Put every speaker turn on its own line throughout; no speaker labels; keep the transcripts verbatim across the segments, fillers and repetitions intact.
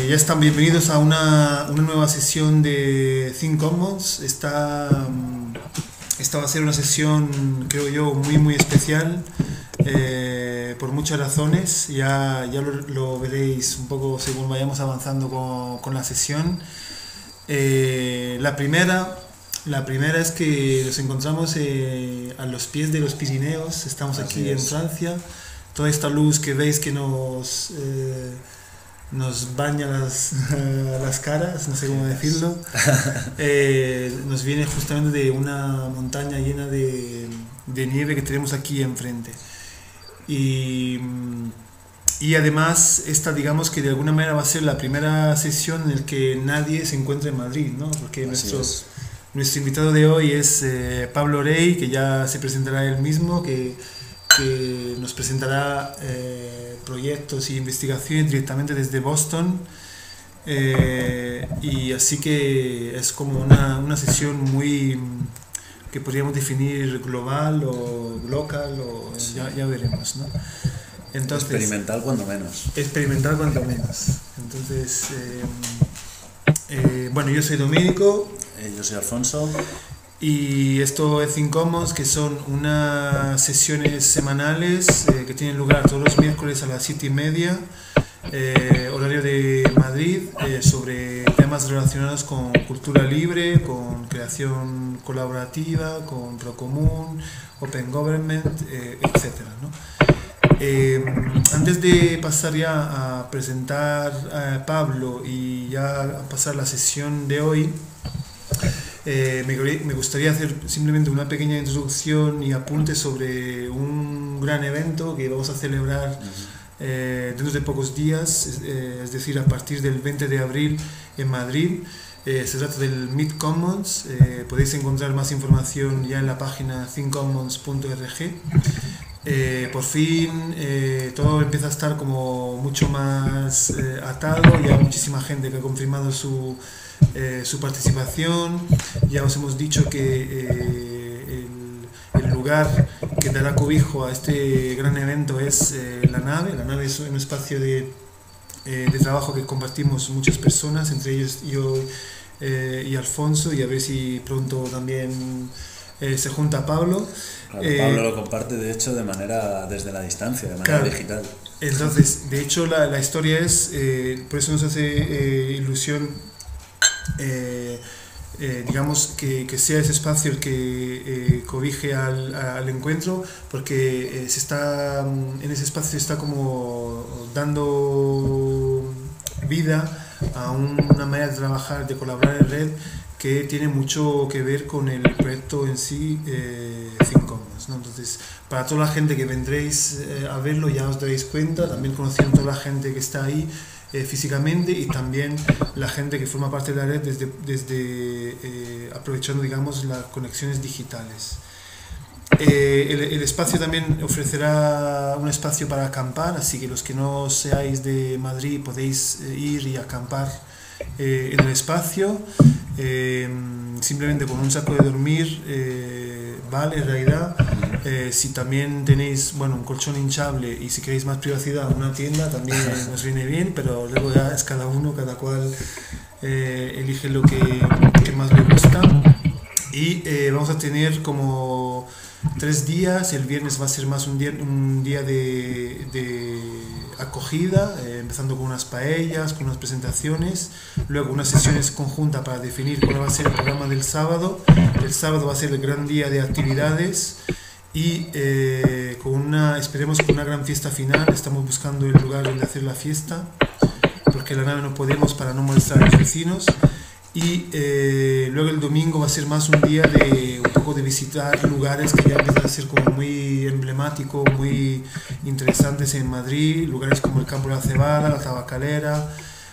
Ya están bienvenidos a una, una nueva sesión de ThinkCommons. Esta, esta va a ser una sesión, creo yo, muy muy especial eh, por muchas razones. Ya, ya lo, lo veréis un poco según vayamos avanzando con, con la sesión. Eh, la primera... La primera es que nos encontramos eh, a los pies de los Pirineos, estamos
Así
aquí
es.
en Francia. Toda esta luz que veis que nos, eh, nos baña las, las caras, no sé cómo decirlo, eh, nos viene justamente de una montaña llena de, de nieve que tenemos aquí enfrente. Y, y además esta, digamos que de alguna manera va a ser la primera sesión en la que nadie se encuentra en Madrid, ¿no? Porque
Así
nuestro...
es.
Nuestro invitado de hoy es eh, Pablo Rey, que ya se presentará él mismo, que, que nos presentará eh, proyectos y investigaciones directamente desde Boston. Eh, y así que es como una, una sesión muy que podríamos definir global o local, o
Sí.
ya, ya veremos, ¿no? Entonces,
Experimental cuando menos.
experimentar cuanto menos. Entonces, eh, eh, bueno, yo soy Domenico.
Eh, yo soy Alfonso.
Y esto es ThinkCommons, que son unas sesiones semanales eh, que tienen lugar todos los miércoles a las siete y media, eh, horario de Madrid, eh, sobre temas relacionados con cultura libre, con creación colaborativa, con Procomún, Open Government, eh, etcétera, ¿no? Eh, antes de pasar ya a presentar a Pablo y ya a pasar la sesión de hoy, Eh, me, me gustaría hacer simplemente una pequeña introducción y apunte sobre un gran evento que vamos a celebrar eh, dentro de pocos días, eh, es decir, a partir del veinte de abril en Madrid. Eh, se trata del Meet Commons. Eh, podéis encontrar más información ya en la página think commons punto org. Eh, por fin eh, todo empieza a estar como mucho más eh, atado. Ya hay muchísima gente que ha confirmado su Eh, su participación. Ya os hemos dicho que eh, el, el lugar que dará cobijo a este gran evento es eh, la nave. La nave es un espacio de, eh, de trabajo que compartimos muchas personas, entre ellos yo eh, y Alfonso, y a ver si pronto también eh, se junta Pablo.
Claro,
Eh,
Pablo lo comparte de hecho de manera desde la distancia, de manera
claro.
digital.
Entonces, de hecho la, la historia es, eh, por eso nos hace eh, ilusión Eh, eh, digamos que, que sea ese espacio el que eh, cobije al, al encuentro, porque eh, se está en ese espacio se está como dando vida a una manera de trabajar, de colaborar en red, que tiene mucho que ver con el proyecto en sí, eh, ThinkCommons, ¿no? Entonces, para toda la gente que vendréis eh, a verlo, ya os daréis cuenta, también conociendo toda la gente que está ahí eh, físicamente, y también la gente que forma parte de la red desde, desde eh, aprovechando, digamos, las conexiones digitales. Eh, el, el espacio también ofrecerá un espacio para acampar, así que los que no seáis de Madrid podéis eh, ir y acampar eh, en el espacio, eh, simplemente con un saco de dormir eh, vale en realidad. Eh, si también tenéis, bueno, un colchón hinchable y si queréis más privacidad, una tienda también nos viene bien, pero luego ya es cada uno, cada cual eh, elige lo que, que más le gusta. Y eh, vamos a tener como tres días. El viernes va a ser más un día, un día de, de acogida, eh, empezando con unas paellas, con unas presentaciones, luego unas sesiones conjuntas para definir cuál va a ser el programa del sábado. El sábado va a ser el gran día de actividades y eh, con una, esperemos con una gran fiesta final. Estamos buscando el lugar donde hacer la fiesta, porque la nave no podemos para no molestar a los vecinos. Y eh, luego el domingo va a ser más un día de un poco de visitar lugares que ya empiezan a ser como muy emblemáticos, muy interesantes en Madrid, lugares como el Campo de la Cebada, la Tabacalera,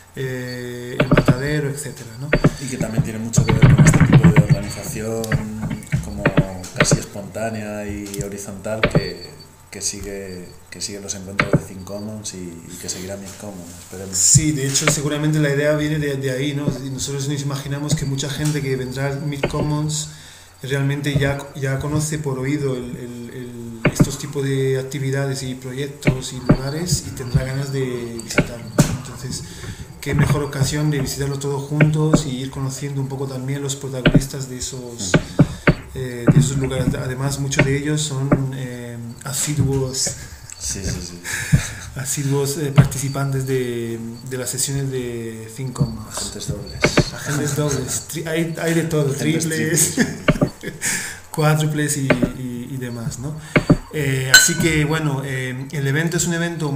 eh, el Matadero, etcétera, ¿no?
Y que también tiene mucho que ver con este tipo de organización como casi espontánea y horizontal que, que sigue que sigue los encuentros de ThinkCommons y, y que seguirá MeetCommons, esperemos.
Sí, de hecho seguramente la idea viene de, de ahí, ¿no? Nosotros nos imaginamos que mucha gente que vendrá al MeetCommons realmente ya, ya conoce por oído el, el, el, estos tipos de actividades y proyectos y lugares y tendrá ganas de visitarlos. Entonces qué mejor ocasión de visitarlo todos juntos y ir conociendo un poco también los protagonistas de esos, eh, de esos lugares. Además, muchos de ellos son eh, asiduos,
sí, sí, sí.
asiduos eh, participantes de, de las sesiones de Think Commons.
Agentes dobles.
Agentes dobles. Tri hay, hay de todo,
Agentes
triples,
triples.
cuádruples y, y, y demás, ¿no? Eh, así que bueno, eh, el evento es un evento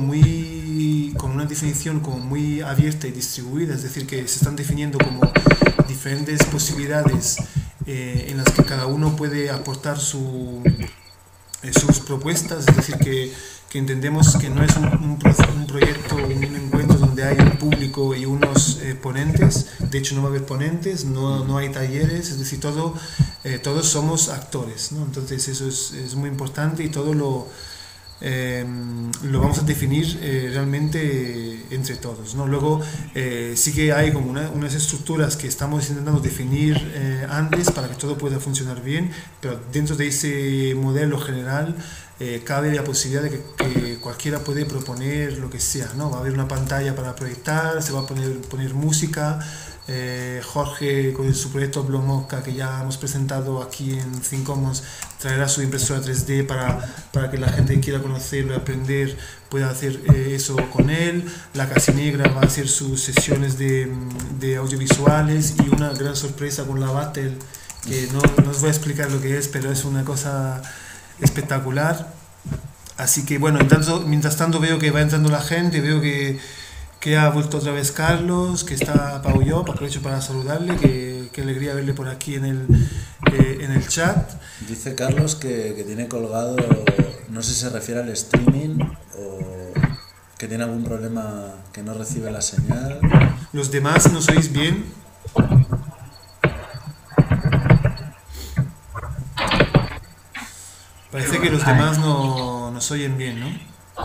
muy con una definición como muy abierta y distribuida, es decir, que se están definiendo como diferentes posibilidades eh, en las que cada uno puede aportar su, eh, sus propuestas, es decir, que, que entendemos que no es un, un, un proyecto, un encuentro donde hay un público y unos eh, ponentes. De hecho no va a haber ponentes, no, no hay talleres, es decir, todo, eh, todos somos actores, ¿no? Entonces eso es, es muy importante y todo lo, eh, lo vamos a definir eh, realmente entre todos, ¿no? Luego eh, sí que hay como una, unas estructuras que estamos intentando definir eh, antes para que todo pueda funcionar bien, pero dentro de ese modelo general Eh, cabe la posibilidad de que, que cualquiera puede proponer lo que sea, ¿no? Va a haber una pantalla para proyectar, se va a poner, poner música, eh, Jorge con su proyecto Blomosca que ya hemos presentado aquí en Think Commons traerá su impresora tres D para, para que la gente que quiera conocerlo y aprender pueda hacer eh, eso con él. La Casi Negra va a hacer sus sesiones de, de audiovisuales y una gran sorpresa con la Battle que no, no os voy a explicar lo que es, pero es una cosa espectacular. Así que bueno, tanto, mientras tanto veo que va entrando la gente, veo que, que ha vuelto otra vez Carlos, que está Pau Llop, aprovecho para saludarle, que, que alegría verle por aquí en el, eh, en el chat.
Dice Carlos que, que tiene colgado, no sé si se refiere al streaming o que tiene algún problema, que no recibe la señal.
Los demás, ¿nos oís bien? Parece que los demás no nos oyen bien, ¿no?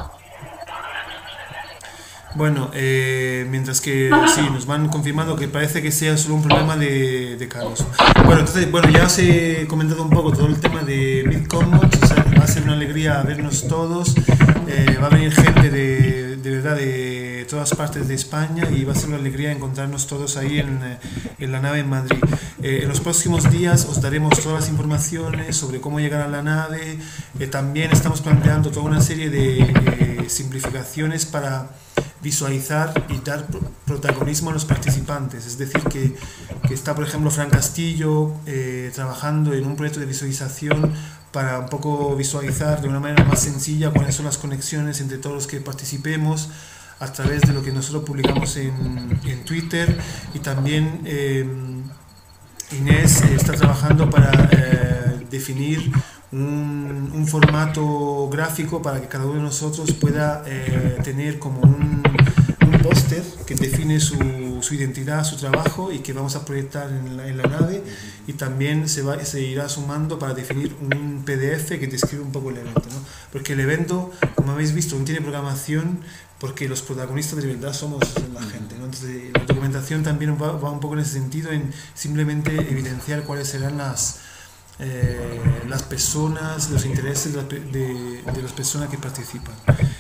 Bueno, eh, mientras que sí, nos van confirmando que parece que sea solo un problema de, de Carlos. Bueno, entonces, bueno, ya os he comentado un poco todo el tema de Think Commons, o sea, va a ser una alegría vernos todos, eh, va a venir gente de, de verdad de todas partes de España y va a ser una alegría encontrarnos todos ahí en, en la nave en Madrid. Eh, en los próximos días os daremos todas las informaciones sobre cómo llegar a la nave, eh, también estamos planteando toda una serie de eh, simplificaciones para visualizar y dar protagonismo a los participantes, es decir, que, que está por ejemplo Fran Castillo eh, trabajando en un proyecto de visualización para un poco visualizar de una manera más sencilla cuáles son las conexiones entre todos los que participemos a través de lo que nosotros publicamos en, en Twitter, y también eh, Inés eh, está trabajando para eh, definir Un, un formato gráfico para que cada uno de nosotros pueda eh, tener como un, un póster que define su, su identidad, su trabajo y que vamos a proyectar en la, en la nave, y también se, va, se irá sumando para definir un P D F que describe un poco el evento, ¿no? Porque el evento, como habéis visto, no tiene programación porque los protagonistas de verdad somos la gente, ¿no? Entonces la documentación también va, va un poco en ese sentido, en simplemente evidenciar cuáles serán las Eh, las personas, los intereses de, de, de las personas que participan.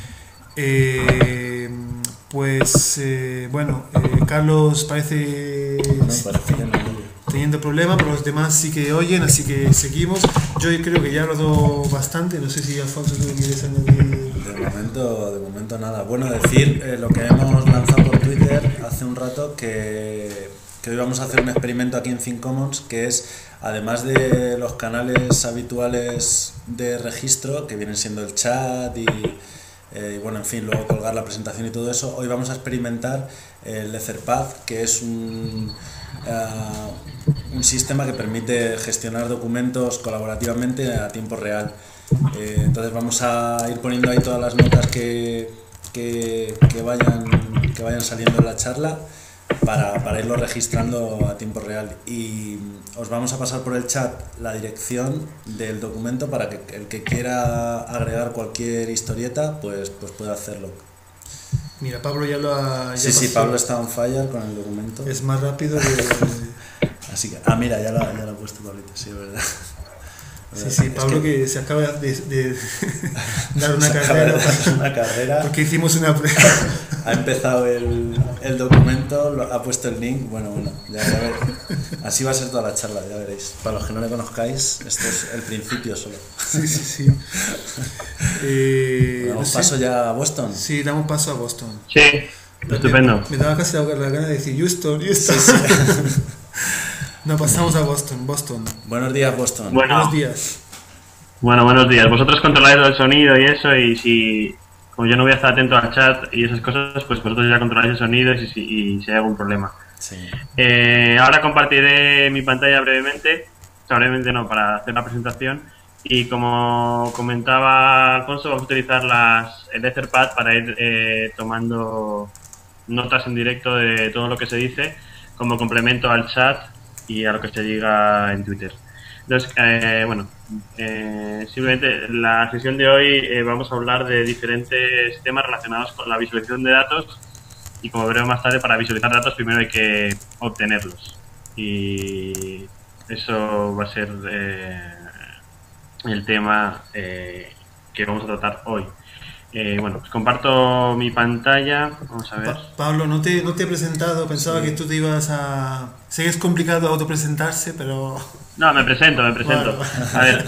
Eh, pues eh, bueno, eh, Carlos parece,
no, parece que no
teniendo problemas, pero los demás sí que oyen, así que seguimos. Yo creo que ya he hablado bastante, no sé si Alfonso tú quieres añadir.
De momento, de momento nada. Bueno, decir eh, lo que hemos lanzado por Twitter hace un rato, que, que hoy vamos a hacer un experimento aquí en Think Commons, que es, además de los canales habituales de registro, que vienen siendo el chat y, eh, bueno, en fin, luego colgar la presentación y todo eso, hoy vamos a experimentar el Etherpad, que es un, uh, un sistema que permite gestionar documentos colaborativamente a tiempo real. Eh, entonces vamos a ir poniendo ahí todas las notas que, que, que, vayan, que vayan saliendo en la charla, Para, para irlo registrando a tiempo real, y os vamos a pasar por el chat la dirección del documento para que el que quiera agregar cualquier historieta pues, pues pueda hacerlo.
Mira, Pablo ya lo ha... Ya
sí, pasó. Sí, Pablo está on fire con el documento.
Es más rápido que...
Así que, ah, mira, ya lo, ya lo ha puesto Pablito, sí, es verdad.
Sí, sí, Pablo que, que se acaba de, de dar una
se
carrera,
acaba de dar una carrera
porque hicimos una prueba.
ha empezado el, el documento, lo, ha puesto el link, bueno, bueno, ya, ya ver, así va a ser toda la charla, ya veréis. Para los que no le conozcáis, esto es el principio solo.
Sí, sí, sí. Eh,
¿Damos
no
paso
sé.
ya a Boston?
Sí, damos paso a Boston.
Sí, estupendo.
Me, me daba casi la, la gana de decir Houston, Houston.
Sí, sí.
No, pasamos a Boston, Boston.
Buenos días, Boston.
Bueno.
Buenos días.
Bueno, buenos días. Vosotros controláis el sonido y eso, y si, como yo no voy a estar atento al chat y esas cosas, pues vosotros ya controláis el sonido y si, y si hay algún problema.
Sí.
Eh, ahora compartiré mi pantalla brevemente, o sea, brevemente no, para hacer la presentación. Y como comentaba Alfonso, vamos a utilizar las, el Etherpad para ir eh, tomando notas en directo de todo lo que se dice, como complemento al chat y a lo que se diga en Twitter. Entonces, eh, bueno, eh, simplemente la sesión de hoy eh, vamos a hablar de diferentes temas relacionados con la visualización de datos y, como veremos más tarde, para visualizar datos primero hay que obtenerlos y eso va a ser eh, el tema eh, que vamos a tratar hoy. Eh, bueno, pues comparto mi pantalla, vamos a ver.
Pa Pablo, no te, no te he presentado, pensaba sí. que tú te ibas a... Sé que es complicado autopresentarse, pero...
No, me presento, me presento.
Bueno.
A ver,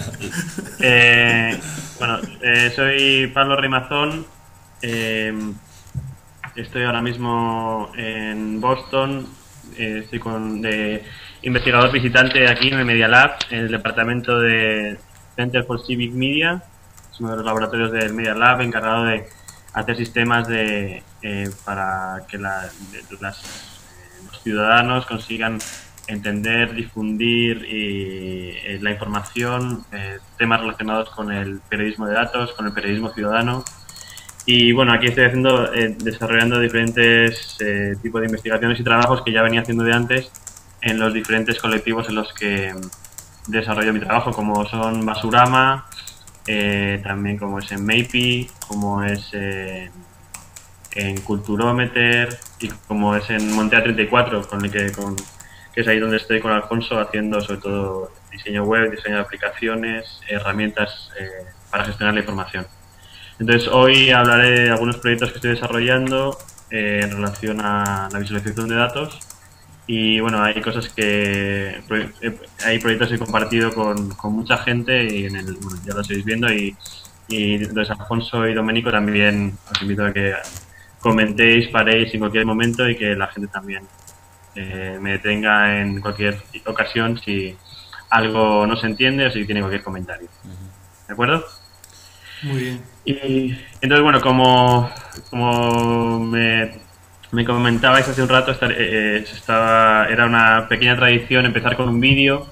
eh, bueno, eh, soy Pablo Rimazón, eh, estoy ahora mismo en Boston, eh, estoy con, de investigador visitante aquí en el Media Lab, en el departamento de Center for Civic Media. Es uno de los laboratorios del Media Lab encargado de hacer sistemas de, eh, para que la, de, las, eh, los ciudadanos consigan entender, difundir y, eh, la información, eh, temas relacionados con el periodismo de datos, con el periodismo ciudadano. Y bueno, aquí estoy haciendo, eh, desarrollando diferentes eh, tipos de investigaciones y trabajos que ya venía haciendo de antes en los diferentes colectivos en los que desarrollo mi trabajo, como son Basurama, Eh, también como es en Maypi, como es eh, en Culturometer y como es en Montea treinta y cuatro, con el que, con, que es ahí donde estoy con Alfonso haciendo sobre todo diseño web, diseño de aplicaciones, herramientas eh, para gestionar la información. Entonces hoy hablaré de algunos proyectos que estoy desarrollando eh, en relación a la visualización de datos. Y bueno, hay cosas que hay proyectos que he compartido con, con mucha gente y en el, bueno, ya lo estáis viendo y, y entonces Alfonso y Domenico también os invito a que comentéis, paréis en cualquier momento y que la gente también eh, me detenga en cualquier ocasión si algo no se entiende o si tiene cualquier comentario. ¿De acuerdo?
Muy bien.
Y entonces bueno, como, como me... Me comentabais hace un rato, estar, eh, estaba, era una pequeña tradición empezar con un vídeo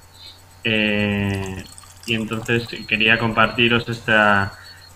eh, y entonces quería compartiros esta,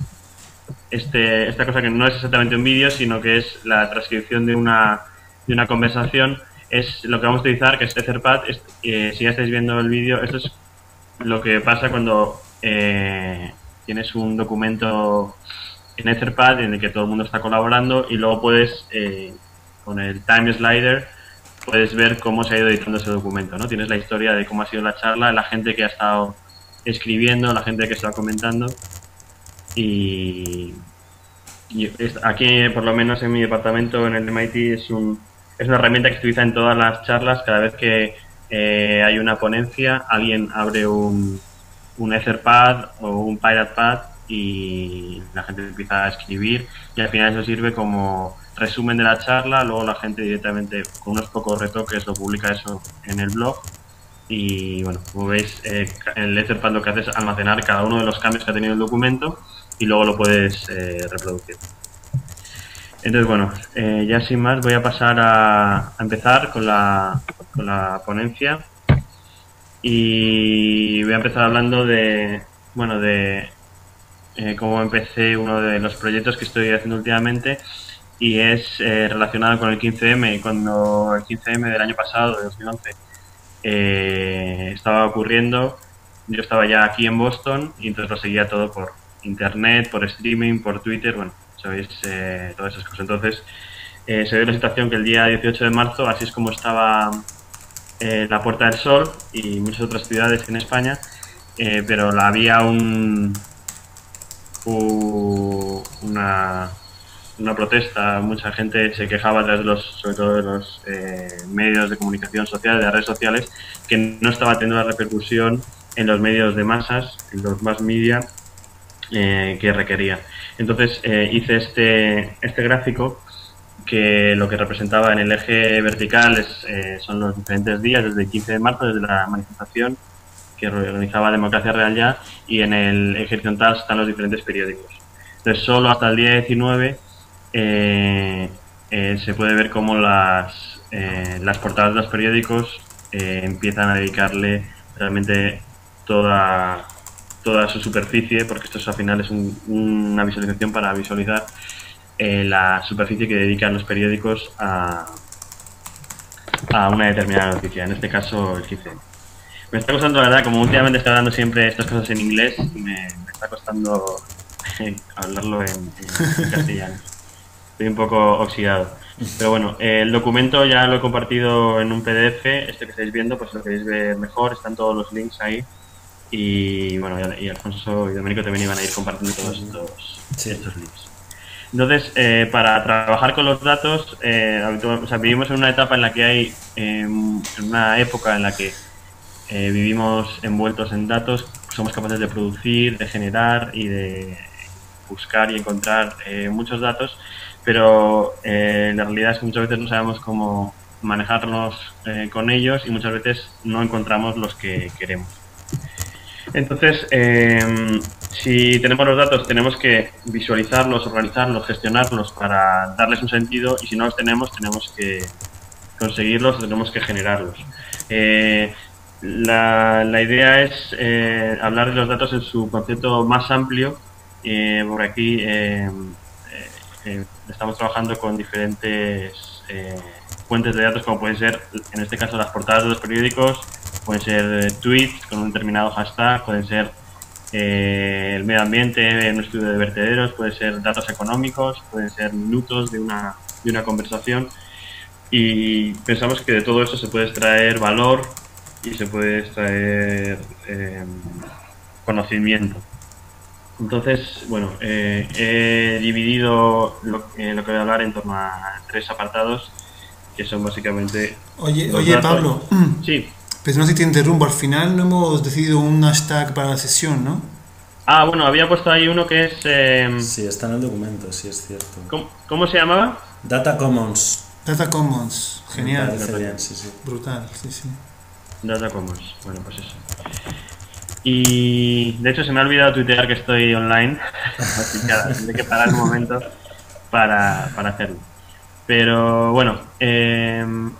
este, esta cosa que no es exactamente un vídeo, sino que es la transcripción de una, de una conversación. Es lo que vamos a utilizar, que es Etherpad. Es, eh, si ya estáis viendo el vídeo, esto es lo que pasa cuando eh, tienes un documento en Etherpad en el que todo el mundo está colaborando y luego puedes... Eh, con el time slider puedes ver cómo se ha ido editando ese documento, ¿no? Tienes la historia de cómo ha sido la charla, la gente que ha estado escribiendo, la gente que está comentando y, y aquí, por lo menos en mi departamento, en el M I T, es, un, es una herramienta que se utiliza en todas las charlas. Cada vez que eh, hay una ponencia, alguien abre un, un Etherpad o un PiratePad y la gente empieza a escribir y al final eso sirve como resumen de la charla. Luego la gente directamente con unos pocos retoques lo publica eso en el blog y bueno, como veis eh, el Etherpad lo que hace es almacenar cada uno de los cambios que ha tenido el documento y luego lo puedes eh, reproducir. Entonces bueno, eh, ya sin más voy a pasar a, a empezar con la, con la ponencia y voy a empezar hablando de, bueno, de eh, cómo empecé uno de los proyectos que estoy haciendo últimamente. Y es eh, relacionado con el quince eme, cuando el quince eme del año pasado, de dos mil once, eh, estaba ocurriendo. Yo estaba ya aquí en Boston y entonces lo seguía todo por internet, por streaming, por Twitter, bueno, sabéis, eh, todas esas cosas. Entonces eh, se dio la situación que el día dieciocho de marzo, así es como estaba eh, la Puerta del Sol y muchas otras ciudades en España, eh, pero la, había un, un una una protesta, mucha gente se quejaba a través de los, sobre todo de los eh, medios de comunicación social, de las redes sociales, que no estaba teniendo la repercusión en los medios de masas, en los mass media, eh, que requería. Entonces eh, hice este, este gráfico que lo que representaba en el eje vertical es, eh, son los diferentes días, desde el quince de marzo, desde la manifestación que organizaba Democracia Real Ya, y en el eje horizontal están los diferentes periódicos. Entonces solo hasta el día diecinueve eh, eh, se puede ver cómo las, eh, las portadas de los periódicos eh, empiezan a dedicarle realmente toda, toda su superficie, porque esto es, al final es un, una visualización para visualizar eh, la superficie que dedican los periódicos a, a una determinada noticia, en este caso el quince. Me está costando, la verdad, como últimamente estoy hablando siempre estas cosas en inglés, me, me está costando hablarlo en, en castellano. Estoy un poco oxidado. Pero bueno, eh, el documento ya lo he compartido en un P D F, este que estáis viendo, pues lo queréis ver mejor, están todos los links ahí. Y bueno, y Alfonso y Domenico también iban a ir compartiendo todos estos, sí. estos links. Entonces, eh, para trabajar con los datos, eh, o sea, vivimos en una etapa en la que hay, eh, en una época en la que eh, vivimos envueltos en datos, somos capaces de producir, de generar y de buscar y encontrar eh, muchos datos, pero eh, la realidad es que muchas veces no sabemos cómo manejarnos eh, con ellos y muchas veces no encontramos los que queremos. Entonces, eh, si tenemos los datos, tenemos que visualizarlos, organizarlos, gestionarlos para darles un sentido, y si no los tenemos, tenemos que conseguirlos, tenemos que generarlos. Eh, la, la idea es eh, hablar de los datos en su concepto más amplio. Eh, por aquí eh, eh, estamos trabajando con diferentes eh, fuentes de datos, como pueden ser, en este caso, las portadas de los periódicos, pueden ser tweets con un determinado hashtag, pueden ser eh, el medio ambiente, un estudio de vertederos, pueden ser datos económicos, pueden ser minutos de una, de una conversación, y pensamos que de todo eso se puede extraer valor y se puede extraer eh, conocimiento. Entonces, bueno, eh, he dividido lo, eh, lo que voy a hablar en torno a tres apartados, que son básicamente...
Oye, oye datos. Pablo,
sí.
Pues no sé si te interrumpo, al final no hemos decidido un hashtag para la sesión, ¿no?
Ah, bueno, había puesto ahí uno que es... Eh,
sí, está en el documento, sí, es cierto.
¿Cómo, cómo se llamaba?
Data Commons.
Data Commons, genial.
Me parece bien, sí, sí.
Brutal, sí, sí.
Data Commons, bueno, pues eso. Y de hecho se me ha olvidado tuitear que estoy online, así que tendré que parar un momento para, para hacerlo. Pero bueno, eh,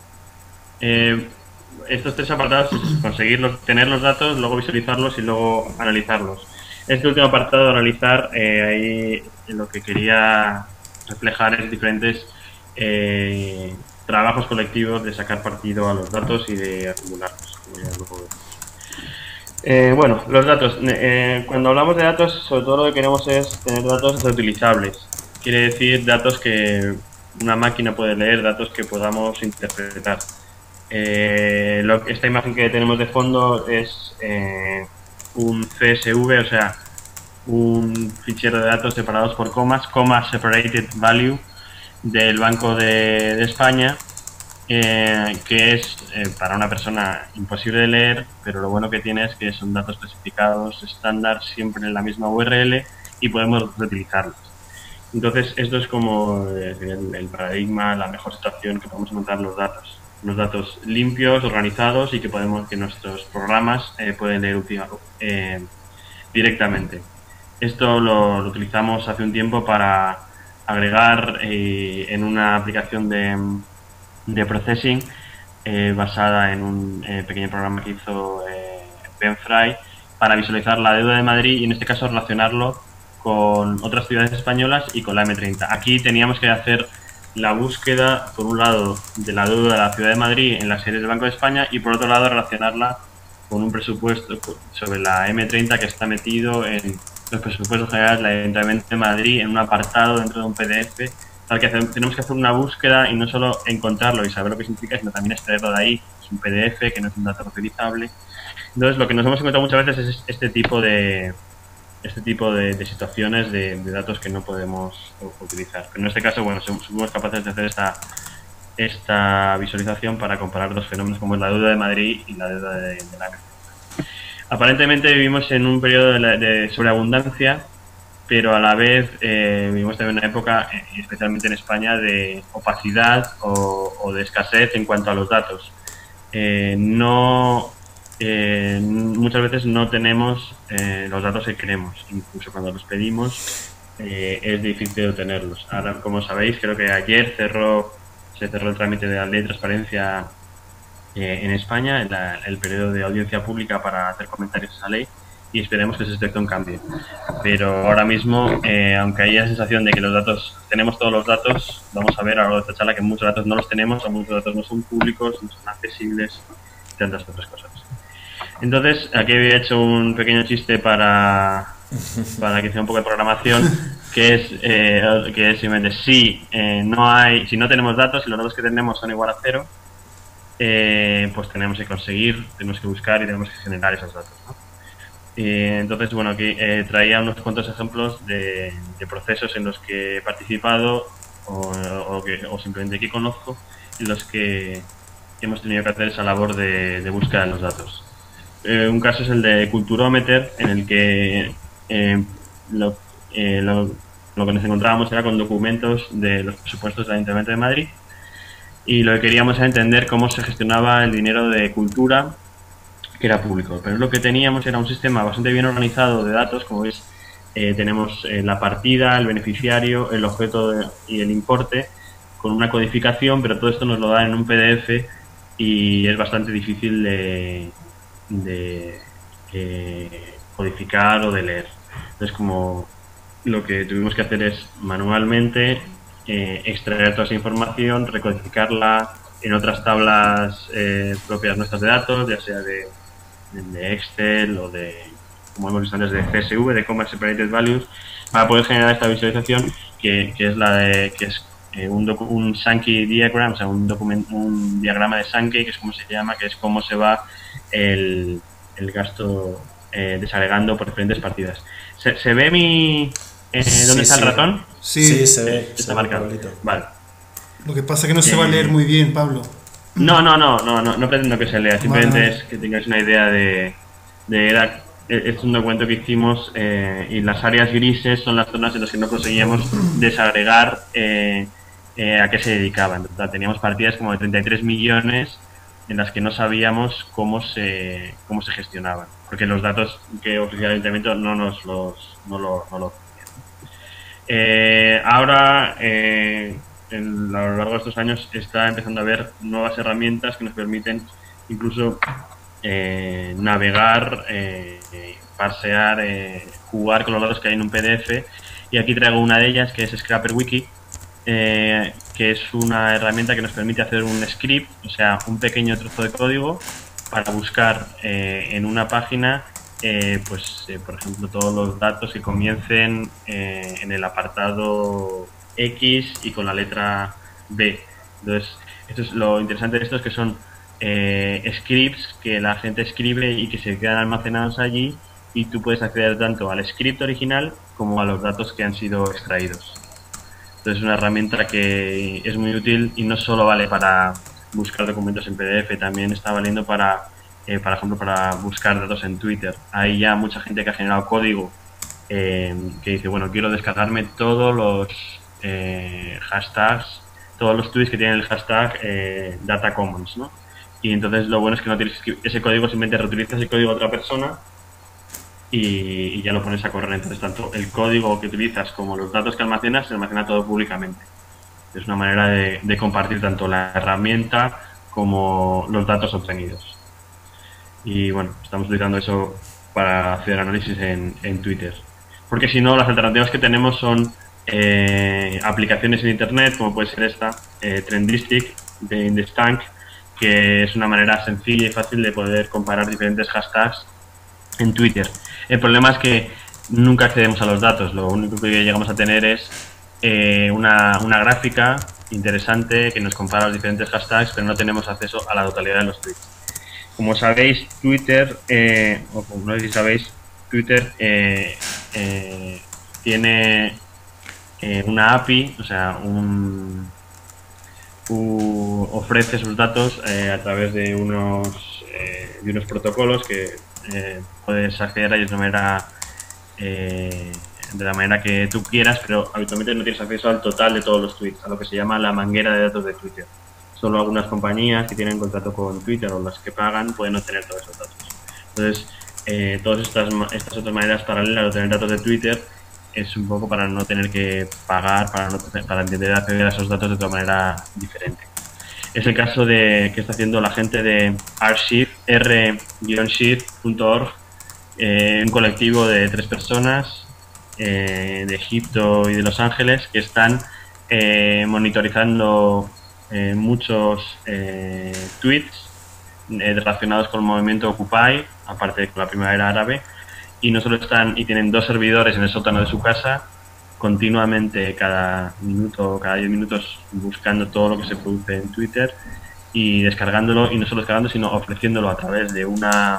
eh, estos tres apartados es conseguir tener los datos, luego visualizarlos y luego analizarlos. Este último apartado de analizar, eh, ahí lo que quería reflejar es diferentes eh, trabajos colectivos de sacar partido a los datos y de acumularlos, como ya luego vemos. Eh, bueno, los datos. Eh, cuando hablamos de datos, sobre todo lo que queremos es tener datos reutilizables. Quiere decir datos que una máquina puede leer, datos que podamos interpretar. Eh, lo, esta imagen que tenemos de fondo es eh, un C S V, o sea, un fichero de datos separados por comas, comma separated value, del Banco de, de España. Eh, que es eh, para una persona imposible de leer, pero lo bueno que tiene es que son datos clasificados estándar, siempre en la misma U R L, y podemos reutilizarlos. Entonces esto es como eh, el, el paradigma, la mejor situación que podemos encontrar los datos. Unos datos limpios, organizados, y que podemos que nuestros programas eh, pueden leer eh, directamente. Esto lo, lo utilizamos hace un tiempo para agregar eh, en una aplicación de de processing eh, basada en un eh, pequeño programa que hizo eh, Ben Fry para visualizar la deuda de Madrid, y en este caso relacionarlo con otras ciudades españolas y con la M treinta. Aquí teníamos que hacer la búsqueda, por un lado, de la deuda de la ciudad de Madrid en las series del Banco de España, y por otro lado relacionarla con un presupuesto sobre la M treinta que está metido en los presupuestos generales del Ayuntamiento de Madrid en un apartado dentro de un P D F. Tal que hacer, tenemos que hacer una búsqueda y no solo encontrarlo y saber lo que significa, sino también extraerlo de ahí. Es un P D F que no es un dato reutilizable. Entonces, lo que nos hemos encontrado muchas veces es este tipo de, este tipo de, de situaciones de, de datos que no podemos utilizar. En este caso, bueno, somos capaces de hacer esta, esta visualización para comparar dos fenómenos como es la deuda de Madrid y la deuda de, de la Merced. Aparentemente vivimos en un periodo de, la, de sobreabundancia, pero a la vez eh, vivimos también una época, eh, especialmente en España, de opacidad o, o de escasez en cuanto a los datos. Eh, no, eh, muchas veces no tenemos eh, los datos que queremos, incluso cuando los pedimos eh, es difícil obtenerlos. Ahora, como sabéis, creo que ayer cerró, se cerró el trámite de la ley de transparencia eh, en España, en la, el periodo de audiencia pública para hacer comentarios a esa ley, y esperemos que ese aspecto un cambio. Pero ahora mismo, eh, aunque haya la sensación de que los datos, tenemos todos los datos, vamos a ver a lo largo de esta charla que muchos datos no los tenemos, o muchos datos no son públicos, no son accesibles, y tantas otras cosas. Entonces, aquí había hecho un pequeño chiste para, para que sea un poco de programación, que es, eh, que es simplemente si eh, no hay, si no tenemos datos, si los datos que tenemos son igual a cero, eh, pues tenemos que conseguir, tenemos que buscar y tenemos que generar esos datos, ¿no? Y entonces, bueno, aquí eh, traía unos cuantos ejemplos de, de procesos en los que he participado o, o, que, o simplemente que conozco, en los que hemos tenido que hacer esa labor de, de búsqueda de los datos. Eh, un caso es el de Culturometer, en el que eh, lo, eh, lo, lo que nos encontrábamos era con documentos de los presupuestos del Ayuntamiento de Madrid, y lo que queríamos era entender cómo se gestionaba el dinero de cultura que era público, pero lo que teníamos era un sistema bastante bien organizado de datos. Como veis, eh, tenemos eh, la partida, el beneficiario, el objeto de, y el importe con una codificación, pero todo esto nos lo da en un P D F y es bastante difícil de, de eh, codificar o de leer. Entonces, como lo que tuvimos que hacer es manualmente eh, extraer toda esa información, recodificarla en otras tablas eh, propias nuestras de datos, ya sea de de Excel o de, como hemos visto antes, de C S V, de Comma Separated Values, para poder generar esta visualización que, que es la de que es eh, un, un Sankey diagram, o sea, un, document, un diagrama de Sankey, que es como se llama, que es cómo se va el, el gasto eh, desagregando por diferentes partidas. ¿Se, se ve mi... Eh, ¿Dónde
sí,
está
sí.
el ratón?
Sí, sí se ve.
Eh, está
se
marcado.
ve,
vale.
Lo que pasa es que no se
Eh,
va a leer muy bien, Pablo.
No, no, no, no, no, no pretendo que se lea, simplemente
Vale.
es que tengáis una idea de... de era, es un documento que hicimos eh, y las áreas grises son las zonas en las que no conseguíamos desagregar eh, eh, a qué se dedicaban. En total, teníamos partidas como de treinta y tres millones en las que no sabíamos cómo se cómo se gestionaban, porque los datos que ofrecía el Ayuntamiento no nos los no lo, no lo ofrecían. Eh, ahora, eh, en, a lo largo de estos años, está empezando a haber nuevas herramientas que nos permiten incluso eh, navegar, eh, parsear, eh, jugar con los datos que hay en un P D F. Y aquí traigo una de ellas, que es ScrapperWiki, eh, que es una herramienta que nos permite hacer un script, o sea, un pequeño trozo de código para buscar eh, en una página, eh, pues, eh, por ejemplo, todos los datos que comiencen eh, en el apartado X y con la letra B. Entonces, esto es lo interesante de esto, es que son eh, scripts que la gente escribe y que se quedan almacenados allí, y tú puedes acceder tanto al script original como a los datos que han sido extraídos. Entonces, es una herramienta que es muy útil y no solo vale para buscar documentos en P D F, también está valiendo para, eh, por ejemplo, para buscar datos en Twitter. Hay ya mucha gente que ha generado código eh, que dice, bueno, quiero descargarme todos los eh, hashtags, todos los tweets que tienen el hashtag eh, Data Commons, ¿no? Y entonces lo bueno es que no tienes que escribir ese código, simplemente reutilizas ese código a otra persona y, y ya lo pones a correr. Entonces, tanto el código que utilizas como los datos que almacenas, se almacena todo públicamente. Es una manera de, de compartir tanto la herramienta como los datos obtenidos. Y bueno, estamos utilizando eso para hacer análisis en, en Twitter. Porque si no, las alternativas que tenemos son eh, aplicaciones en Internet, como puede ser esta, eh, Trendistic de Indestank, que es una manera sencilla y fácil de poder comparar diferentes hashtags en Twitter. El problema es que nunca accedemos a los datos. Lo único que llegamos a tener es eh, una, una gráfica interesante que nos compara los diferentes hashtags, pero no tenemos acceso a la totalidad de los tweets. Como sabéis, Twitter, eh, o como no sé si sabéis, Twitter eh, eh, tiene eh, una A P I, o sea, un, u, ofrece sus datos eh, a través de unos, eh, de unos protocolos que eh, puedes acceder a ellos de manera, eh, de la manera que tú quieras, pero habitualmente no tienes acceso al total de todos los tweets, a lo que se llama la manguera de datos de Twitter. Solo algunas compañías que tienen contrato con Twitter o las que pagan pueden obtener todos esos datos. Entonces, eh, todas estas, estas otras maneras paralelas de obtener datos de Twitter es un poco para no tener que pagar, para, no, para entender acceder a esos datos de otra manera diferente. Es el caso de que está haciendo la gente de Rshift, r shift punto org, eh, un colectivo de tres personas eh, de Egipto y de Los Ángeles que están eh, monitorizando eh, muchos eh, tweets eh, relacionados con el movimiento Occupy, aparte de con la primavera árabe, y no solo están, y tienen dos servidores en el sótano de su casa, continuamente cada minuto, cada diez minutos, buscando todo lo que se produce en Twitter y descargándolo, y no solo descargando, sino ofreciéndolo a través de una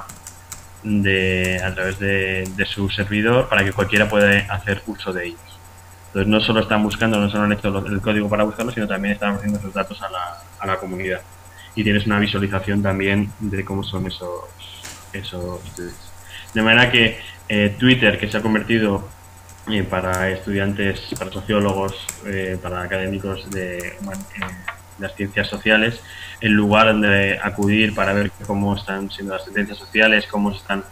de a través de, de su servidor para que cualquiera pueda hacer uso de ellos. Entonces no solo están buscando, no solo han hecho el código para buscarlo, sino también están ofreciendo sus datos a la, a la comunidad. Y tienes una visualización también de cómo son esos, esos tweets. De manera que eh, Twitter, que se ha convertido eh, para estudiantes, para sociólogos, eh, para académicos de, eh, de las ciencias sociales, el lugar donde acudir para ver cómo están siendo las tendencias sociales, cómo se están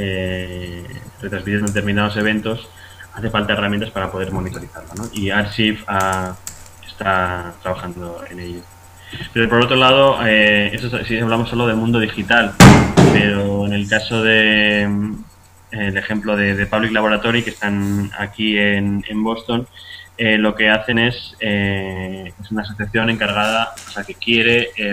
eh, retransmitiendo determinados eventos, hace falta herramientas para poder monitorizarlo, ¿no? Y Archive ah, está trabajando en ello. Pero por otro lado, eh, eso si hablamos solo del mundo digital, pero en el caso de el ejemplo de, de Public Laboratory, que están aquí en, en Boston, eh, lo que hacen es eh, es una asociación encargada, o sea, que quiere eh,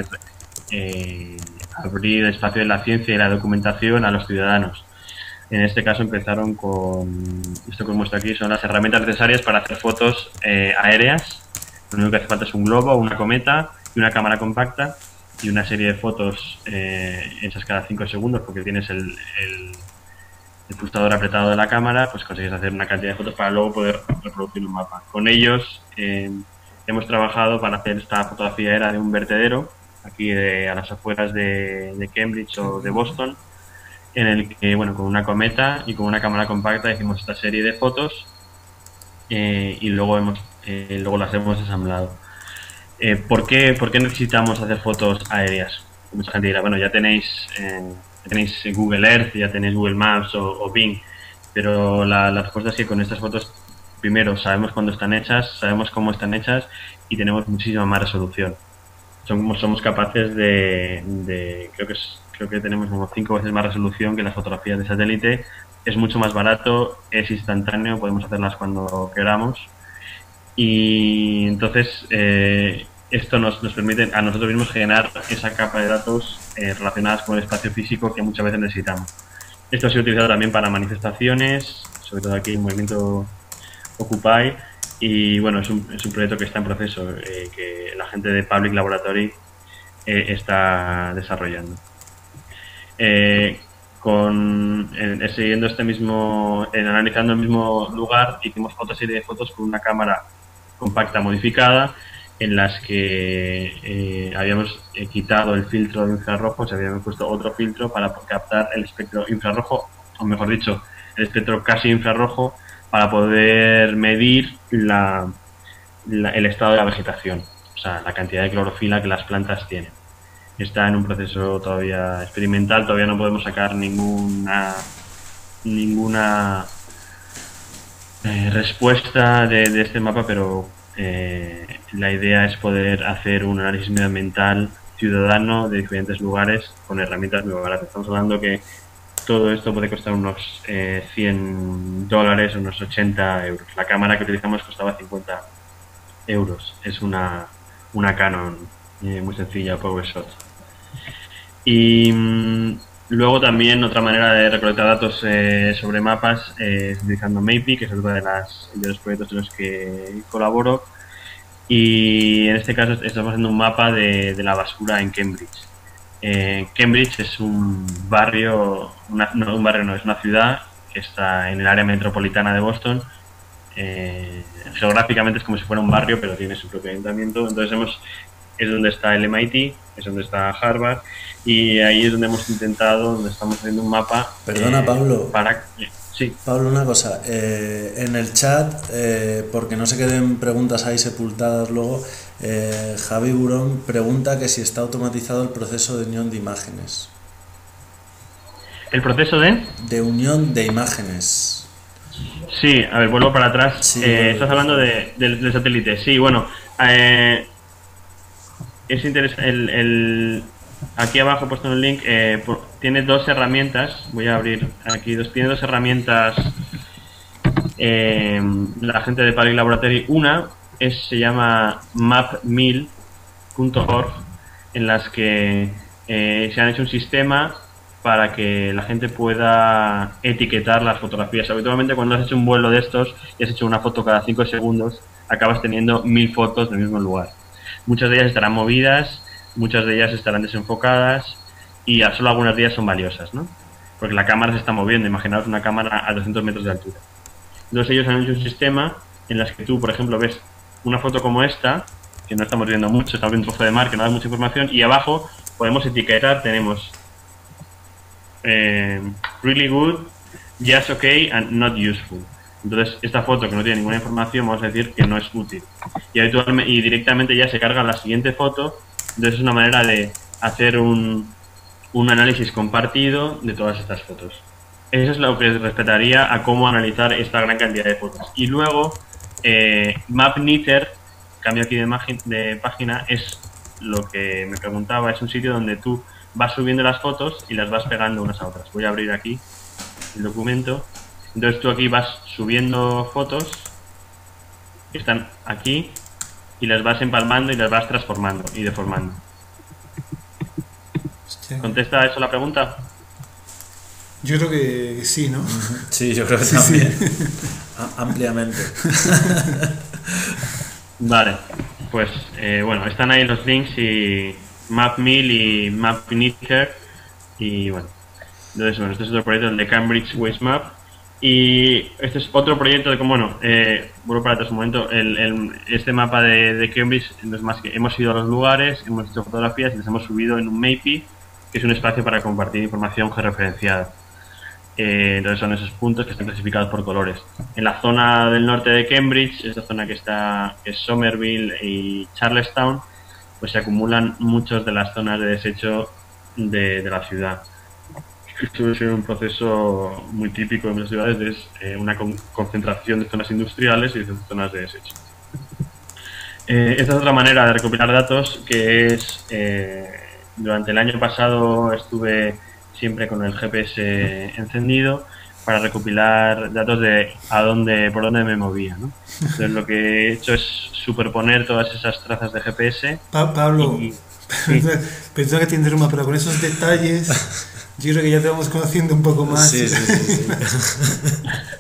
eh, abrir el espacio de la ciencia y la documentación a los ciudadanos. En este caso empezaron con esto que os muestro aquí, son las herramientas necesarias para hacer fotos eh, aéreas. Lo único que hace falta es un globo, una cometa y una cámara compacta y una serie de fotos eh, hechas cada cinco segundos, porque tienes el, el, el pulsador apretado de la cámara, pues consigues hacer una cantidad de fotos para luego poder reproducir un mapa. Con ellos eh, hemos trabajado para hacer esta fotografía aérea de un vertedero, aquí de, a las afueras de, de Cambridge o de Boston, en el que, bueno, con una cometa y con una cámara compacta hicimos esta serie de fotos eh, y luego hemos eh, luego las hemos ensamblado. Eh, ¿por qué, ¿Por qué necesitamos hacer fotos aéreas? Mucha gente dirá, bueno, ya tenéis, eh, ya tenéis Google Earth, ya tenéis Google Maps o, o Bing, pero la, la respuesta es que con estas fotos, primero, sabemos cuándo están hechas, sabemos cómo están hechas y tenemos muchísima más resolución. Somos, somos capaces de, de creo que es, creo que tenemos como cinco veces más resolución que las fotografías de satélite. Es mucho más barato, es instantáneo, podemos hacerlas cuando queramos. Y entonces eh, esto nos, nos permite a nosotros mismos generar esa capa de datos eh, relacionadas con el espacio físico que muchas veces necesitamos. Esto ha sido utilizado también para manifestaciones, sobre todo aquí el movimiento Occupy, y bueno, es un, es un proyecto que está en proceso, eh, que la gente de Public Laboratory eh, está desarrollando. Eh, con eh, siguiendo este mismo, eh, analizando el mismo lugar, hicimos otra serie de fotos con una cámara compacta modificada en las que eh, habíamos eh, quitado el filtro de infrarrojo, se habíamos puesto otro filtro para captar el espectro infrarrojo, o mejor dicho, el espectro casi infrarrojo, para poder medir la, la, el estado de la vegetación, o sea, la cantidad de clorofila que las plantas tienen. Está en un proceso todavía experimental, todavía no podemos sacar ninguna ninguna eh, respuesta de, de este mapa, pero eh, la idea es poder hacer un análisis medioambiental ciudadano de diferentes lugares con herramientas muy baratas. Estamos hablando que todo esto puede costar unos eh, cien dólares, unos ochenta euros. La cámara que utilizamos costaba cincuenta euros. Es una, una Canon eh, muy sencilla, PowerShot. Y mmm, luego también otra manera de recolectar datos eh, sobre mapas eh, es utilizando Mappy, que es otro de, las, de los proyectos en los que colaboro. Y en este caso estamos haciendo un mapa de, de la basura en Cambridge. Eh, Cambridge es un barrio, una, no un barrio no, es una ciudad que está en el área metropolitana de Boston. Eh, geográficamente es como si fuera un barrio, pero tiene su propio ayuntamiento. Entonces hemos, es donde está el M I T, es donde está Harvard, y ahí es donde hemos intentado, donde estamos haciendo un mapa.
Perdona,
eh,
Pablo.
Para, sí.
Pablo, una cosa. Eh, en el chat, eh, porque no se queden preguntas ahí sepultadas luego, eh, Javi Burón pregunta que si está automatizado el proceso de unión de imágenes.
¿El proceso de?
De unión de imágenes.
Sí, a ver, vuelvo para atrás.
Sí,
eh,
bueno.
Estás hablando de, del, del satélite. Sí, bueno. Eh, es interesante. El, el, aquí abajo he puesto un link. Eh, por, tiene dos herramientas. Voy a abrir aquí. Dos, tiene dos herramientas. Eh, la gente de Public Laboratory. Una es, se llama map mil punto org, en las que eh, se han hecho un sistema para que la gente pueda etiquetar las fotografías. Habitualmente cuando has hecho un vuelo de estos y has hecho una foto cada cinco segundos, acabas teniendo mil fotos del mismo lugar. Muchas de ellas estarán movidas, muchas de ellas estarán desenfocadas y solo algunas de ellas son valiosas, ¿no? Porque la cámara se está moviendo. Imaginaos una cámara a doscientos metros de altura. Entonces ellos han hecho un sistema en las que tú, por ejemplo, ves una foto como esta, que no estamos viendo mucho, estamos viendo un trozo de mar que no da mucha información, y abajo podemos etiquetar, tenemos Eh, really good, just okay and not useful. Entonces esta foto que no tiene ninguna información, vamos a decir que no es útil, y habitualmente y directamente ya se carga la siguiente foto. Entonces es una manera de hacer un, un análisis compartido de todas estas fotos. Eso es lo que respetaría a cómo analizar esta gran cantidad de fotos. Y luego eh, MapKnitter, cambio aquí de, de página, es lo que me preguntaba, es un sitio donde tú vas subiendo las fotos y las vas pegando unas a otras. Voy a abrir aquí el documento. Entonces tú aquí vas subiendo fotos que están aquí y las vas empalmando y las vas transformando y deformando.
Hostia.
¿Contesta eso la pregunta?
Yo creo que sí, ¿no?
Sí, yo creo que
Sí,
también.
sí.
A- ampliamente.
Vale, pues eh, bueno, están ahí los links y map mil y MapKnitter, y bueno, entonces bueno, este es otro proyecto, el de Cambridge Waste Map, y este es otro proyecto de como, bueno, eh, vuelvo para atrás un momento, el, el, este mapa de, de Cambridge no es más que hemos ido a los lugares, hemos hecho fotografías y las hemos subido en un Mappy, que es un espacio para compartir información georreferenciada. Eh, entonces son esos puntos que están clasificados por colores. En la zona del norte de Cambridge, esta zona que está, que es Somerville y Charlestown, pues se acumulan muchas de las zonas de desecho de, de la ciudad. Esto es un proceso muy típico en las ciudades, es eh, una con concentración de zonas industriales y de zonas de desecho. Eh, esta es otra manera de recopilar datos, que es, eh, durante el año pasado estuve siempre con el G P S encendido para recopilar datos de a dónde, por dónde me movía, ¿no? Entonces lo que he hecho es superponer todas esas trazas de G P S.
Pa Pablo,
y,
perdona que te interrumpa, pero con esos detalles yo creo que ya te vamos conociendo un poco más.
Sí, sí, sí, sí.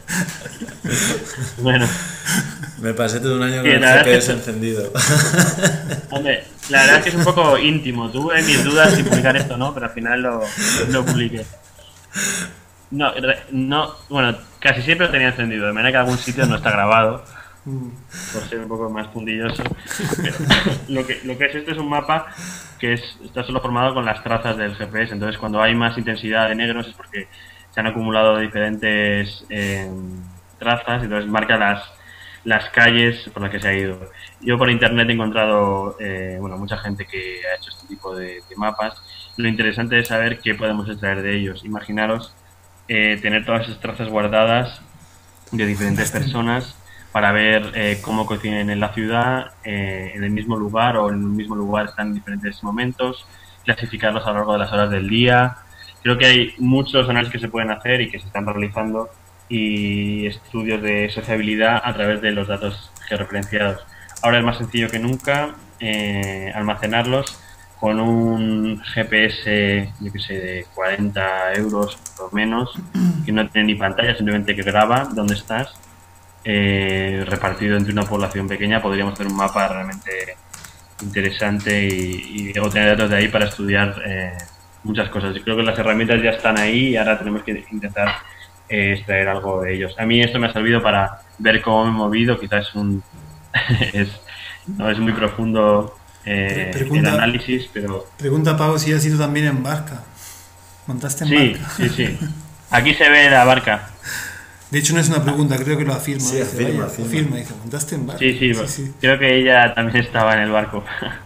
Bueno,
Me pasé todo un año con
Sí,
el
la verdad
G P S
es que-
encendido.
hombre, la verdad es que es un poco íntimo. Tuve mis dudas si publicar esto o no, pero al final lo, lo publiqué. No, re- no, bueno, casi siempre lo tenía encendido, de manera que algún sitio no está grabado,
Mm.
por ser un poco más puntilloso. Pero lo que, lo que es esto es un mapa que es, está solo formado con las trazas del G P S, entonces cuando hay más intensidad de negros es porque se han acumulado diferentes eh, trazas, entonces marca las, las calles por las que se ha ido. Yo por internet he encontrado eh, bueno, mucha gente que ha hecho este tipo de, de mapas. Lo interesante es saber qué podemos extraer de ellos. Imaginaros eh, tener todas esas trazas guardadas de diferentes personas para ver eh, cómo coinciden en la ciudad, eh, en el mismo lugar o en el mismo lugar están en diferentes momentos, clasificarlos a lo largo de las horas del día. Creo que hay muchos análisis que se pueden hacer y que se están realizando, y estudios de sociabilidad a través de los datos georreferenciados. Ahora es más sencillo que nunca eh, almacenarlos con un G P S, yo que sé, de cuarenta euros o menos, que no tiene ni pantalla, simplemente que graba dónde estás. Eh, repartido entre una población pequeña, podríamos hacer un mapa realmente interesante y, y obtener datos de ahí para estudiar eh, muchas cosas. Yo creo que las herramientas ya están ahí y ahora tenemos que intentar eh, extraer algo de ellos. A mí esto me ha servido para ver cómo me he movido, quizás es un es, no es muy profundo eh,
Pregunta-
el análisis, pero
Pregunta Pau si has ido también en barca. ¿Montaste en
sí,
barca?
sí, sí. Aquí se ve la barca.
De hecho no es una pregunta, creo que lo afirma.
Sí,
dice,
afirma,
vaya,
afirma.
afirma, dice, ¿montaste en barca?
Sí, sí, creo que ella también estaba en el barco.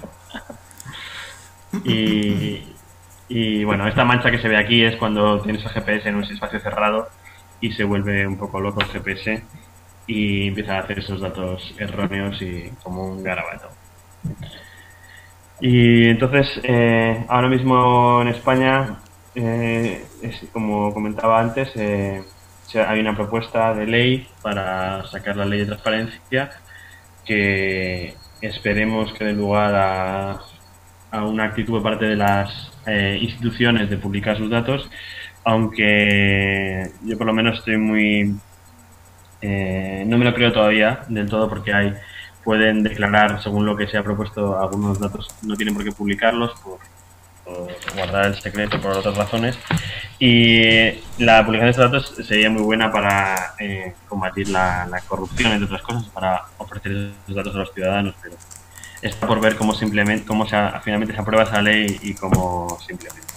y, y bueno, esta mancha que se ve aquí es cuando tienes el G P S en un espacio cerrado y se vuelve un poco loco el G P S y empieza a hacer esos datos erróneos y como un garabato. Y entonces, eh, ahora mismo en España, eh, es, como comentaba antes, eh, se- hay una propuesta de ley para sacar la ley de transparencia que esperemos que dé lugar a, a una actitud por parte de las eh, instituciones de publicar sus datos, aunque yo por lo menos estoy muy... eh, no me lo creo todavía del todo porque hay pueden declarar, según lo que se ha propuesto, algunos datos no tienen por qué publicarlos por, por guardar el secreto por otras razones, y la publicación de estos datos sería muy buena para eh, combatir la, la corrupción, entre otras cosas, para ofrecer esos datos a los ciudadanos, pero está por ver cómo simplemente cómo se, finalmente se aprueba esa ley y cómo se implementa.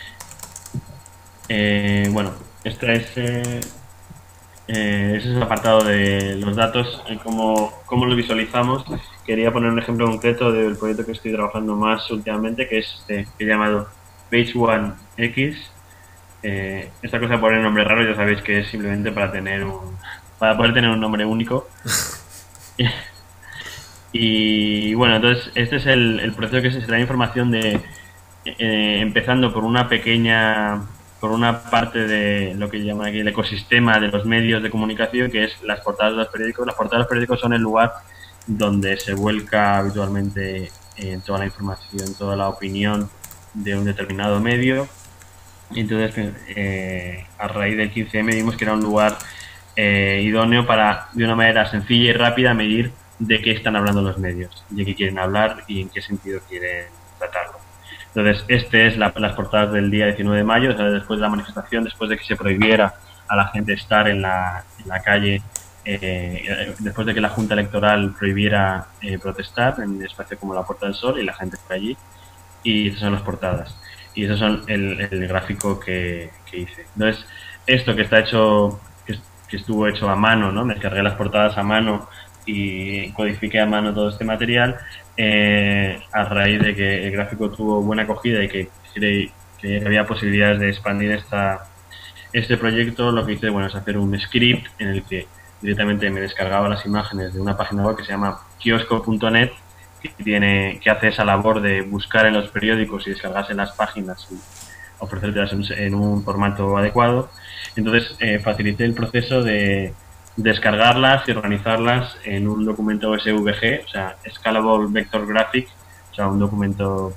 Eh, bueno, este es eh, eh, ese es el apartado de los datos, eh, cómo, cómo lo visualizamos. Quería poner un ejemplo concreto del proyecto que estoy trabajando más últimamente, que es este, que he llamado Page One X. Eh, esta cosa de poner nombre raro ya sabéis que es simplemente para tener un para poder tener un nombre único. Y bueno, entonces este es el, el proceso que se da información de eh, empezando por una pequeña por una parte de lo que llaman aquí el ecosistema de los medios de comunicación, que es las portadas de los periódicos. Las portadas de los periódicos son el lugar donde se vuelca habitualmente eh, toda la información, toda la opinión de un determinado medio. Entonces, eh, a raíz del quince eme vimos que era un lugar eh, idóneo para, de una manera sencilla y rápida, medir de qué están hablando los medios, de qué quieren hablar y en qué sentido quieren tratarlo. Entonces, este es la, las portadas del día diecinueve de mayo, o sea, después de la manifestación, después de que se prohibiera a la gente estar en la, en la calle, eh, después de que la Junta Electoral prohibiera eh, protestar en un espacio como la Puerta del Sol, y la gente fue allí, y esas son las portadas. Y esos son el, el gráfico que, que hice. Entonces, esto que está hecho, que, que estuvo hecho a mano, ¿no? Me descargué las portadas a mano y codifiqué a mano todo este material, eh, a raíz de que el gráfico tuvo buena acogida y que, que, que había posibilidades de expandir esta, este proyecto. Lo que hice, bueno, es hacer un script en el que directamente me descargaba las imágenes de una página web que se llama kiosco punto net, que tiene que hace esa labor de buscar en los periódicos y descargarse las páginas y ofrecértelas en, en un formato adecuado. Entonces eh, facilité el proceso de descargarlas y organizarlas en un documento S V G, o sea, Scalable Vector Graphic, o sea, un documento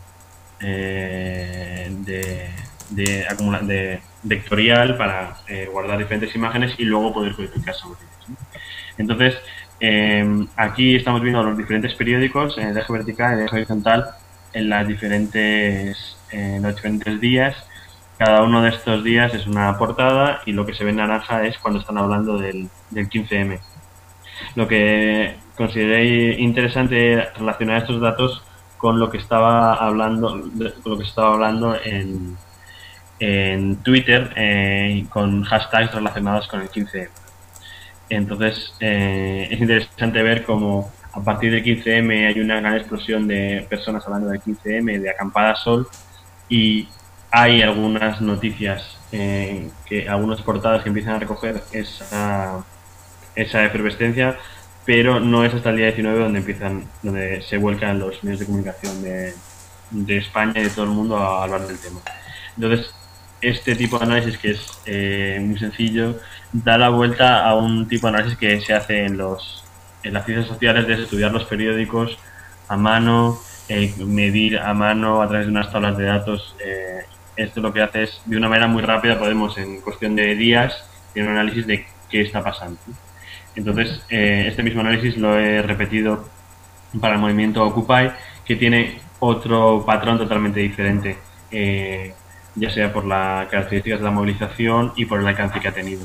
eh, de, de, acumula de vectorial para eh, guardar diferentes imágenes y luego poder codificar sobre ellas, ¿no? Entonces, eh, aquí estamos viendo los diferentes periódicos en el eje vertical, en el eje horizontal, en las diferentes, en los diferentes días. Cada uno de estos días es una portada y lo que se ve en naranja es cuando están hablando del, del quince eme. Lo que consideré interesante relacionar estos datos con lo que estaba hablando, con lo que estaba hablando en, en Twitter, eh, con hashtags relacionados con el quince eme. Entonces, eh, es interesante ver cómo a partir del quince eme hay una gran explosión de personas hablando del quince eme, de acampada sol, y hay algunas noticias, eh, que algunas portadas que empiezan a recoger esa, esa efervescencia, pero no es hasta el día diecinueve donde empiezan, donde se vuelcan los medios de comunicación de, de España y de todo el mundo a hablar del tema. Entonces, este tipo de análisis, que es eh, muy sencillo, da la vuelta a un tipo de análisis que se hace en los en las ciencias sociales, de estudiar los periódicos a mano, eh, medir a mano a través de unas tablas de datos. Eh, esto lo que hace es, de una manera muy rápida, podemos en cuestión de días tener un análisis de qué está pasando. Entonces, eh, este mismo análisis lo he repetido para el movimiento Occupy, que tiene otro patrón totalmente diferente, eh, ya sea por las características de la movilización y por el alcance que ha tenido.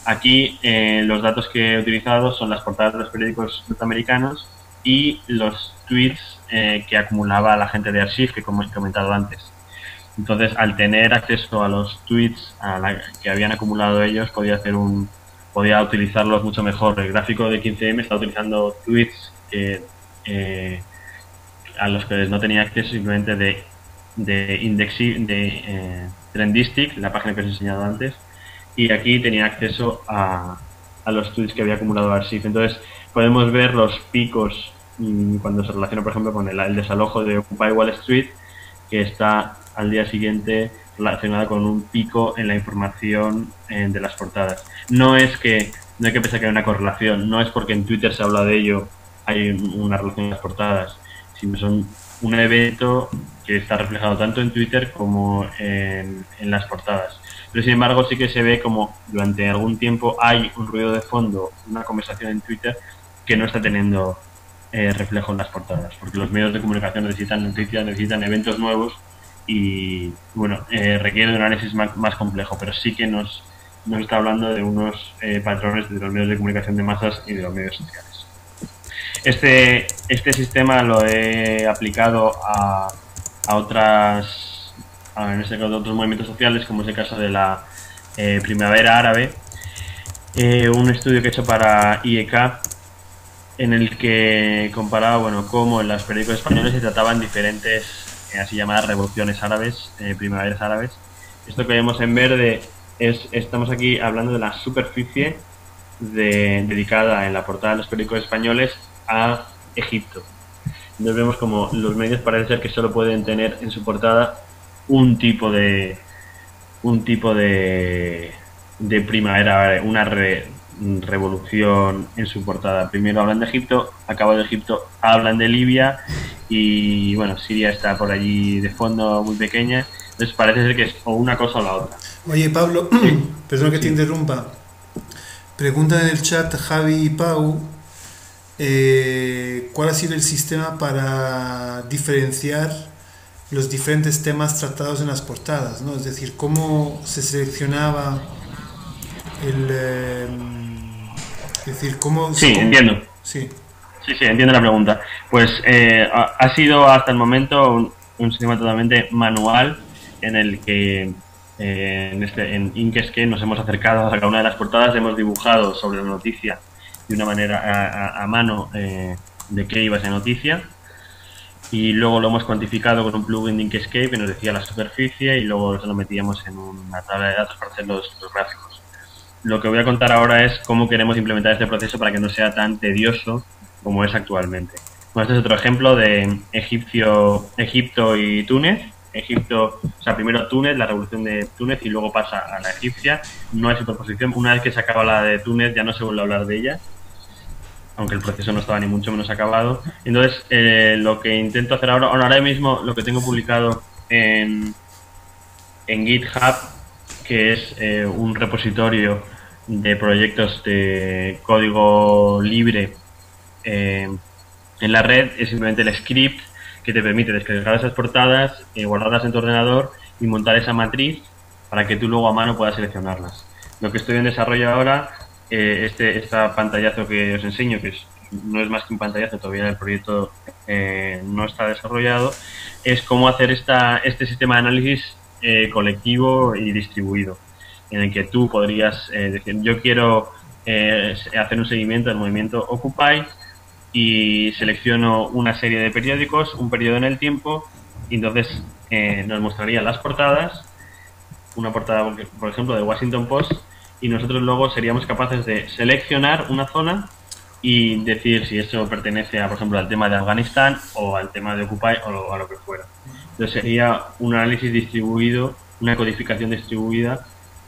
aquí eh, los datos que he utilizado son las portadas de los periódicos norteamericanos y los tweets eh, que acumulaba la gente de Archive, que como he comentado antes. Entonces, al tener acceso a los tweets a la, que habían acumulado ellos, podía hacer un podía utilizarlos mucho mejor. El gráfico de quince eme está utilizando tweets que, eh, a los que no tenía acceso simplemente de, de, indexi, de eh, Trendistic, la página que os he enseñado antes, y aquí tenía acceso a, a los tweets que había acumulado Archive. Entonces, podemos ver los picos mmm, cuando se relaciona, por ejemplo, con el, el desalojo de Occupy Wall Street, que está al día siguiente relacionada con un pico en la información eh, de las portadas. No es que no hay que pensar que hay una correlación, no es porque en Twitter se habla de ello hay una relación en las portadas, sino son un evento que está reflejado tanto en Twitter como en, en las portadas. Pero sin embargo sí que se ve como durante algún tiempo hay un ruido de fondo, una conversación en Twitter que no está teniendo eh, reflejo en las portadas, porque los medios de comunicación necesitan noticias, necesitan eventos nuevos y bueno, eh, requiere de un análisis más, más complejo, pero sí que nos, nos está hablando de unos eh, patrones de los medios de comunicación de masas y de los medios sociales. Este, este sistema lo he aplicado a, a otras, a, en este caso, otros movimientos sociales, como es el caso de la eh, Primavera Árabe, eh, un estudio que he hecho para I E K, en el que comparaba, bueno, cómo en los periódicos españoles se trataban diferentes así llamadas revoluciones árabes, eh, primaveras árabes. Esto que vemos en verde es, estamos aquí hablando de la superficie de, dedicada en la portada de los periódicos españoles a Egipto. Entonces vemos como los medios parece ser que solo pueden tener en su portada un tipo de un tipo de, de primavera, una re, revolución en su portada. Primero hablan de Egipto, acabo de Egipto hablan de Libia y bueno, Siria está por allí de fondo muy pequeña. Entonces parece ser que es o una cosa o la otra.
Oye Pablo, sí. Perdón que sí. te interrumpa. Pregunta en el chat Javi y Pau, eh, ¿cuál ha sido el sistema para diferenciar los diferentes temas tratados en las portadas, ¿no? Es decir, ¿cómo se seleccionaba el... Eh, es decir, ¿cómo...
Sí,
cómo,
entiendo.
Sí.
Sí, sí, entiendo la pregunta. Pues eh, ha, ha sido hasta el momento un, un sistema totalmente manual en el que eh, en, este, en Inkscape nos hemos acercado a cada una de las portadas, hemos dibujado sobre la noticia de una manera a, a, a mano eh, de qué iba esa noticia y luego lo hemos cuantificado con un plugin de Inkscape que nos decía la superficie y luego lo metíamos en una tabla de datos para hacer los, los gráficos. Lo que voy a contar ahora es cómo queremos implementar este proceso para que no sea tan tedioso como es actualmente. Bueno, este es otro ejemplo de Egipcio, Egipto y Túnez. Egipto, o sea, primero Túnez, la revolución de Túnez y luego pasa a la egipcia. No hay superposición. Una vez que se acaba la de Túnez ya no se vuelve a hablar de ella, aunque el proceso no estaba ni mucho menos acabado. Entonces, eh, lo que intento hacer ahora, ahora mismo lo que tengo publicado en, en GitHub, que es eh, un repositorio de proyectos de código libre eh, en la red, es simplemente el script que te permite descargar esas portadas, eh, guardarlas en tu ordenador y montar esa matriz para que tú luego a mano puedas seleccionarlas. Lo que estoy en desarrollo ahora, eh, este esta pantallazo que os enseño, que es, no es más que un pantallazo, todavía el proyecto eh, no está desarrollado, es cómo hacer esta, este sistema de análisis eh, colectivo y distribuido, en el que tú podrías eh, decir, yo quiero eh, hacer un seguimiento del movimiento Occupy y selecciono una serie de periódicos, un periodo en el tiempo, y entonces eh, nos mostraría las portadas, una portada, por ejemplo, de Washington Post, y nosotros luego seríamos capaces de seleccionar una zona y decir si eso pertenece, a, por ejemplo, al tema de Afganistán o al tema de Occupy o a lo que fuera. Entonces sería un análisis distribuido, una codificación distribuida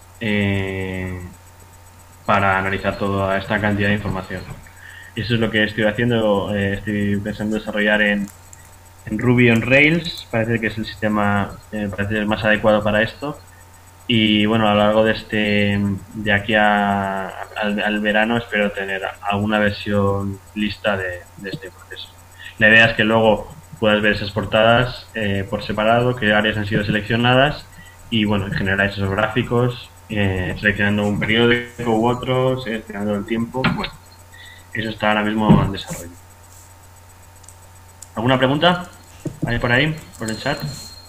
eh, para analizar toda esta cantidad de información. Eso es lo que estoy haciendo, eh, estoy pensando desarrollar en, en Ruby on Rails, parece que es el sistema eh, parece el más adecuado para esto. Y bueno, a lo largo de este de aquí a, al, al verano espero tener alguna versión lista de, de este proceso. La idea es que luego puedas ver esas portadas eh, por separado, qué áreas han sido seleccionadas y bueno, generar esos gráficos eh, seleccionando un periódico u otro, seleccionando el tiempo. Bueno, eso está ahora mismo en desarrollo. ¿Alguna pregunta? ¿Hay por ahí, por el chat?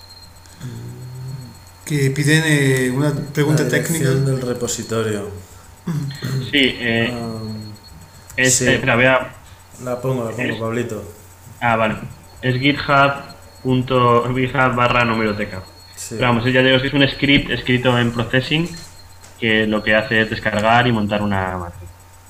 Que piden eh, una pregunta
La
técnica.
dirección del repositorio.
Sí, eh,
Um,
es,
sí.
eh, espera, voy a...
La pongo, la pongo,
Es-
Pablito.
Ah, vale. Es github, punto, github barra numeroteca.
Sí.
Pero vamos, ya digo que es un script escrito en processing que lo que hace es descargar y montar una máquina.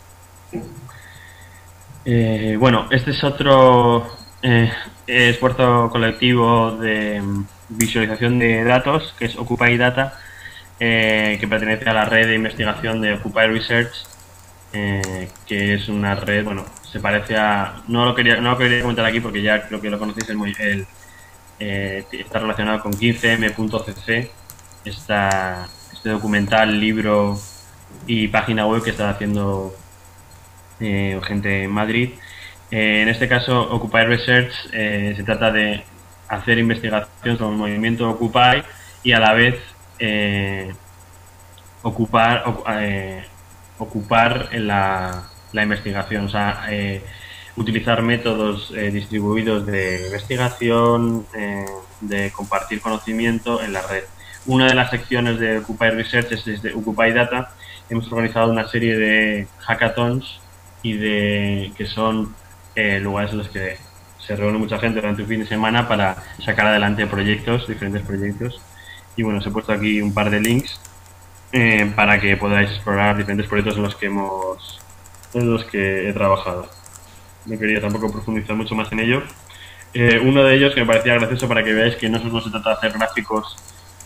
Eh, bueno, este es otro eh, esfuerzo colectivo de mm, visualización de datos, que es Occupy Data, eh, que pertenece a la red de investigación de Occupy Research, eh, que es una red, bueno, se parece a... No lo quería, no lo quería comentar aquí porque ya creo que lo conocéis, el, muy- el, eh, está relacionado con quince eme punto ce ce, esta, este documental, libro y página web que está haciendo eh, gente en Madrid. Eh, en este caso, Occupy Research eh, se trata de hacer investigación sobre el movimiento Occupy y a la vez eh, ocupar ocu- eh, ocupar en la, la investigación, o sea, eh, utilizar métodos eh, distribuidos de investigación, eh, de compartir conocimiento en la red. Una de las secciones de Occupy Research es desde Occupy Data. Hemos organizado una serie de hackathons y de que son eh, lugares en los que se reúne mucha gente durante un fin de semana para sacar adelante proyectos, diferentes proyectos. Y bueno, os he puesto aquí un par de links eh, para que podáis explorar diferentes proyectos en los que hemos en los que he trabajado. No quería tampoco profundizar mucho más en ello. Eh, uno de ellos que me parecía gracioso para que veáis que no solo se trata de hacer gráficos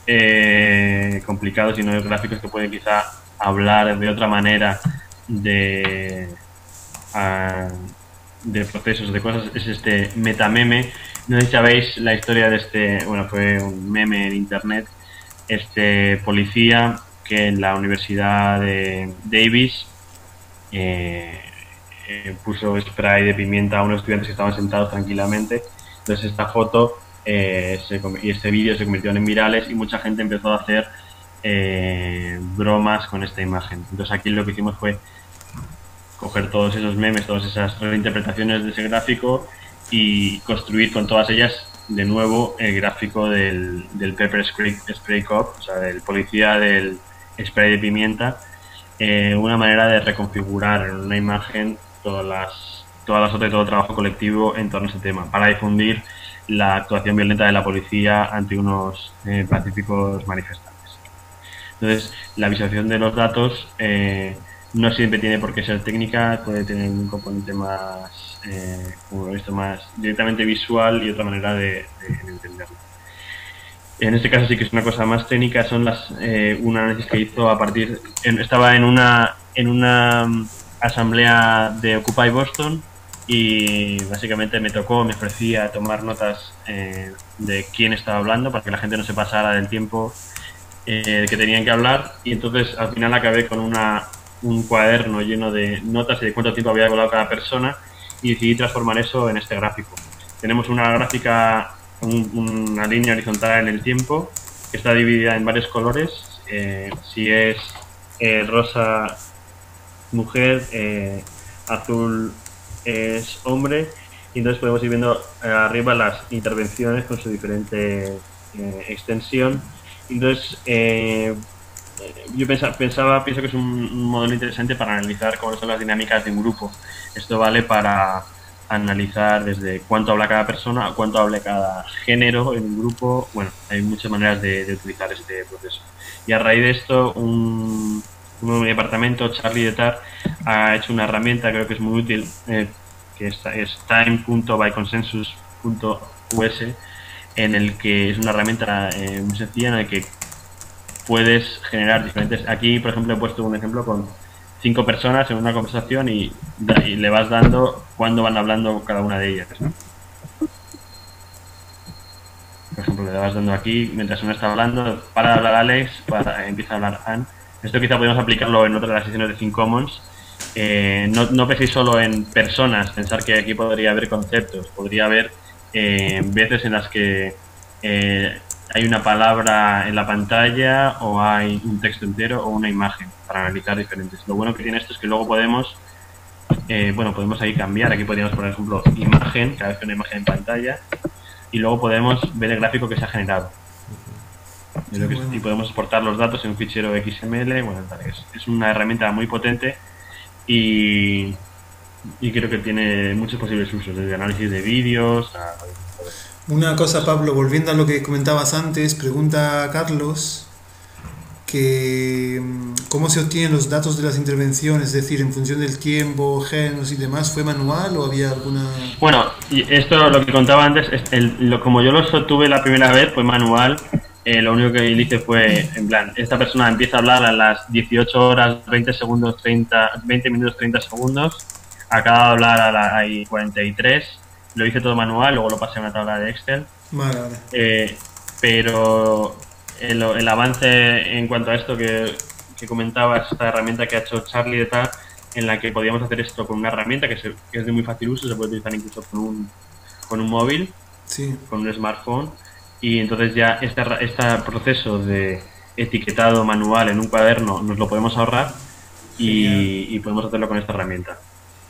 eh, complicados, sino de gráficos que pueden quizá hablar de otra manera de, a, de procesos, de cosas, es este metameme. No sé si sabéis la historia de este, bueno, fue un meme en internet, este policía que en la Universidad de Davis eh, eh, puso spray de pimienta a unos estudiantes que estaban sentados tranquilamente. Entonces esta foto eh, se, y este vídeo se convirtieron en virales y mucha gente empezó a hacer eh, bromas con esta imagen. Entonces aquí lo que hicimos fue coger todos esos memes, todas esas reinterpretaciones de ese gráfico y construir con todas ellas de nuevo el gráfico del, del Pepper Spray, Spray Cop, o sea, del policía del spray de pimienta, eh, una manera de reconfigurar en una imagen todas las, todas las otras y todo el trabajo colectivo en torno a ese tema, para difundir la actuación violenta de la policía ante unos eh, pacíficos manifestantes. Entonces, la visualización de los datos eh, no siempre tiene por qué ser técnica, puede tener un componente más, eh, como he visto, más directamente visual y otra manera de, de entenderlo. En este caso sí que es una cosa más técnica, son las eh, un análisis que hizo a partir, en, estaba en una en una um, asamblea de Occupy Boston y básicamente me tocó, me ofrecía tomar notas eh, de quién estaba hablando para que la gente no se pasara del tiempo eh, que tenían que hablar, y entonces al final acabé con una un cuaderno lleno de notas y de cuánto tiempo había hablado cada persona y decidí transformar eso en este gráfico. Tenemos una gráfica, un, una línea horizontal en el tiempo que está dividida en varios colores. Eh, si es eh, rosa mujer, eh, azul es hombre, y entonces podemos ir viendo eh, arriba las intervenciones con su diferente eh, extensión. Entonces eh, yo pensaba, pensaba, pienso que es un, un modelo interesante para analizar cómo son las dinámicas de un grupo. Esto vale para analizar desde cuánto habla cada persona a cuánto habla cada género en un grupo. Bueno, hay muchas maneras de, de utilizar este proceso. Y a raíz de esto, un, un departamento, Charlie de Tar, ha hecho una herramienta, creo que es muy útil, eh, que es, es time punto by consensus punto u s, en el que es una herramienta eh, muy sencilla en el que puedes generar diferentes... Aquí, por ejemplo, he puesto un ejemplo con cinco personas en una conversación y, y le vas dando cuándo van hablando cada una de ellas, ¿no? Por ejemplo, le vas dando aquí, mientras uno está hablando, para de hablar Alex, para, empieza a hablar Anne. Esto quizá podemos aplicarlo en otra de las sesiones de ThinkCommons. Eh, no, no penséis solo en personas, pensar que aquí podría haber conceptos, podría haber eh, veces en las que... Eh, hay una palabra en la pantalla o hay un texto entero o una imagen para analizar diferentes. Lo bueno que tiene esto es que luego podemos, eh, bueno, podemos ahí cambiar. Aquí podríamos poner, por ejemplo, imagen, cada vez que una imagen en pantalla, y luego podemos ver el gráfico que se ha generado. Y, lo que, y podemos exportar los datos en un fichero X M L. Bueno, es, es una herramienta muy potente y, y creo que tiene muchos posibles usos, desde análisis de vídeos a...
Una cosa, Pablo, volviendo a lo que comentabas antes, pregunta Carlos que cómo se obtienen los datos de las intervenciones, es decir, en función del tiempo, géneros y demás, ¿fue manual o había alguna...?
Bueno, y esto lo que contaba antes, es el, lo, como yo lo obtuve la primera vez fue manual. Eh, lo único que hice fue, en plan, esta persona empieza a hablar a las dieciocho horas, veinte segundos, treinta, veinte minutos, treinta segundos, acaba de hablar a las cuarenta y tres, lo hice todo manual, luego lo pasé a una tabla de Excel.
Vale, vale.
Eh, pero el, el avance en cuanto a esto que, que comentabas, esta herramienta que ha hecho Charlie de tal, en la que podíamos hacer esto con una herramienta que, se, que es de muy fácil uso, se puede utilizar incluso con un, con un móvil,
sí,
con un smartphone. Y entonces ya este, este proceso de etiquetado manual en un cuaderno nos lo podemos ahorrar y, y podemos hacerlo con esta herramienta.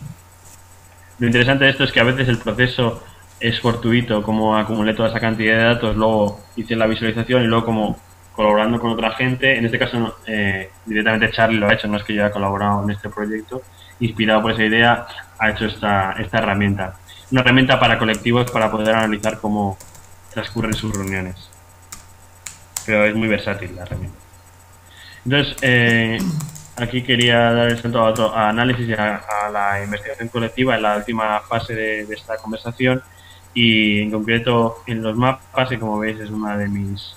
Lo interesante de esto es que a veces el proceso es fortuito, como acumulé toda esa cantidad de datos, luego hice la visualización y luego como colaborando con otra gente, en este caso eh, directamente Charlie lo ha hecho, no es que yo haya colaborado en este proyecto, inspirado por esa idea, ha hecho esta, esta herramienta. Una herramienta para colectivos para poder analizar cómo transcurren sus reuniones. Pero es muy versátil la herramienta. Entonces, eh, aquí quería dar el salto a otro a análisis y a, a la investigación colectiva en la última fase de, de esta conversación, y en concreto en los mapas, que como veis es una de mis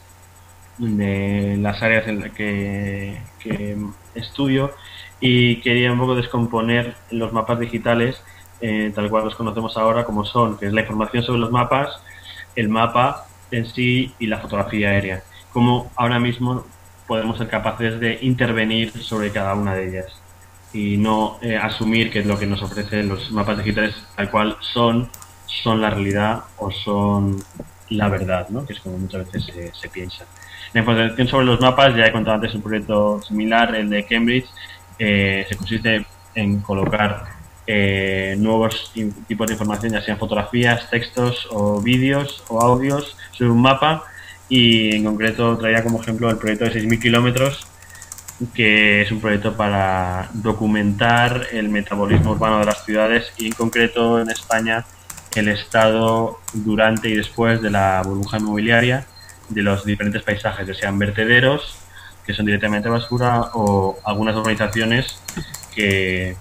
de las áreas en las que, que estudio, y quería un poco descomponer los mapas digitales eh, tal cual los conocemos ahora, como son, que es la información sobre los mapas, el mapa en sí y la fotografía aérea. Cómo ahora mismo podemos ser capaces de intervenir sobre cada una de ellas y no eh, asumir que lo que nos ofrecen los mapas digitales tal cual son, son la realidad o son la verdad, ¿no? Que es como muchas veces se, se piensa. La información sobre los mapas, ya he contado antes un proyecto similar, el de Cambridge, eh, se consiste en colocar eh, nuevos tipos de información, ya sean fotografías, textos o vídeos o audios sobre un mapa, y en concreto traía como ejemplo el proyecto de seis mil kilómetros, que es un proyecto para documentar el metabolismo urbano de las ciudades y en concreto en España el estado durante y después de la burbuja inmobiliaria de los diferentes paisajes, ya sean vertederos, que son directamente basura, o algunas urbanizaciones que,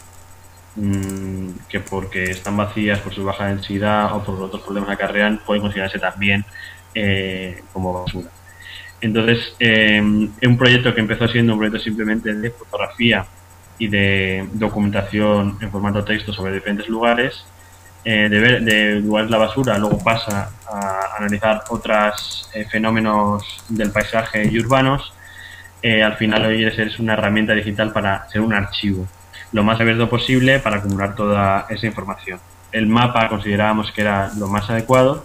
mmm, que porque están vacías por su baja densidad o por otros problemas que acarrean, pueden considerarse también eh, como basura. Entonces, eh, un proyecto que empezó siendo un proyecto simplemente de fotografía y de documentación en formato texto sobre diferentes lugares, eh, de, ver, de lugares de la basura, luego pasa a analizar otros eh, fenómenos del paisaje y urbanos. Eh, al final hoy es una herramienta digital para ser un archivo lo más abierto posible para acumular toda esa información. El mapa considerábamos que era lo más adecuado,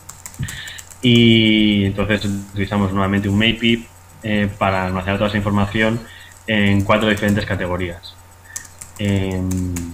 y entonces utilizamos nuevamente un Mapip eh, para almacenar toda esa información en cuatro diferentes categorías. Eh,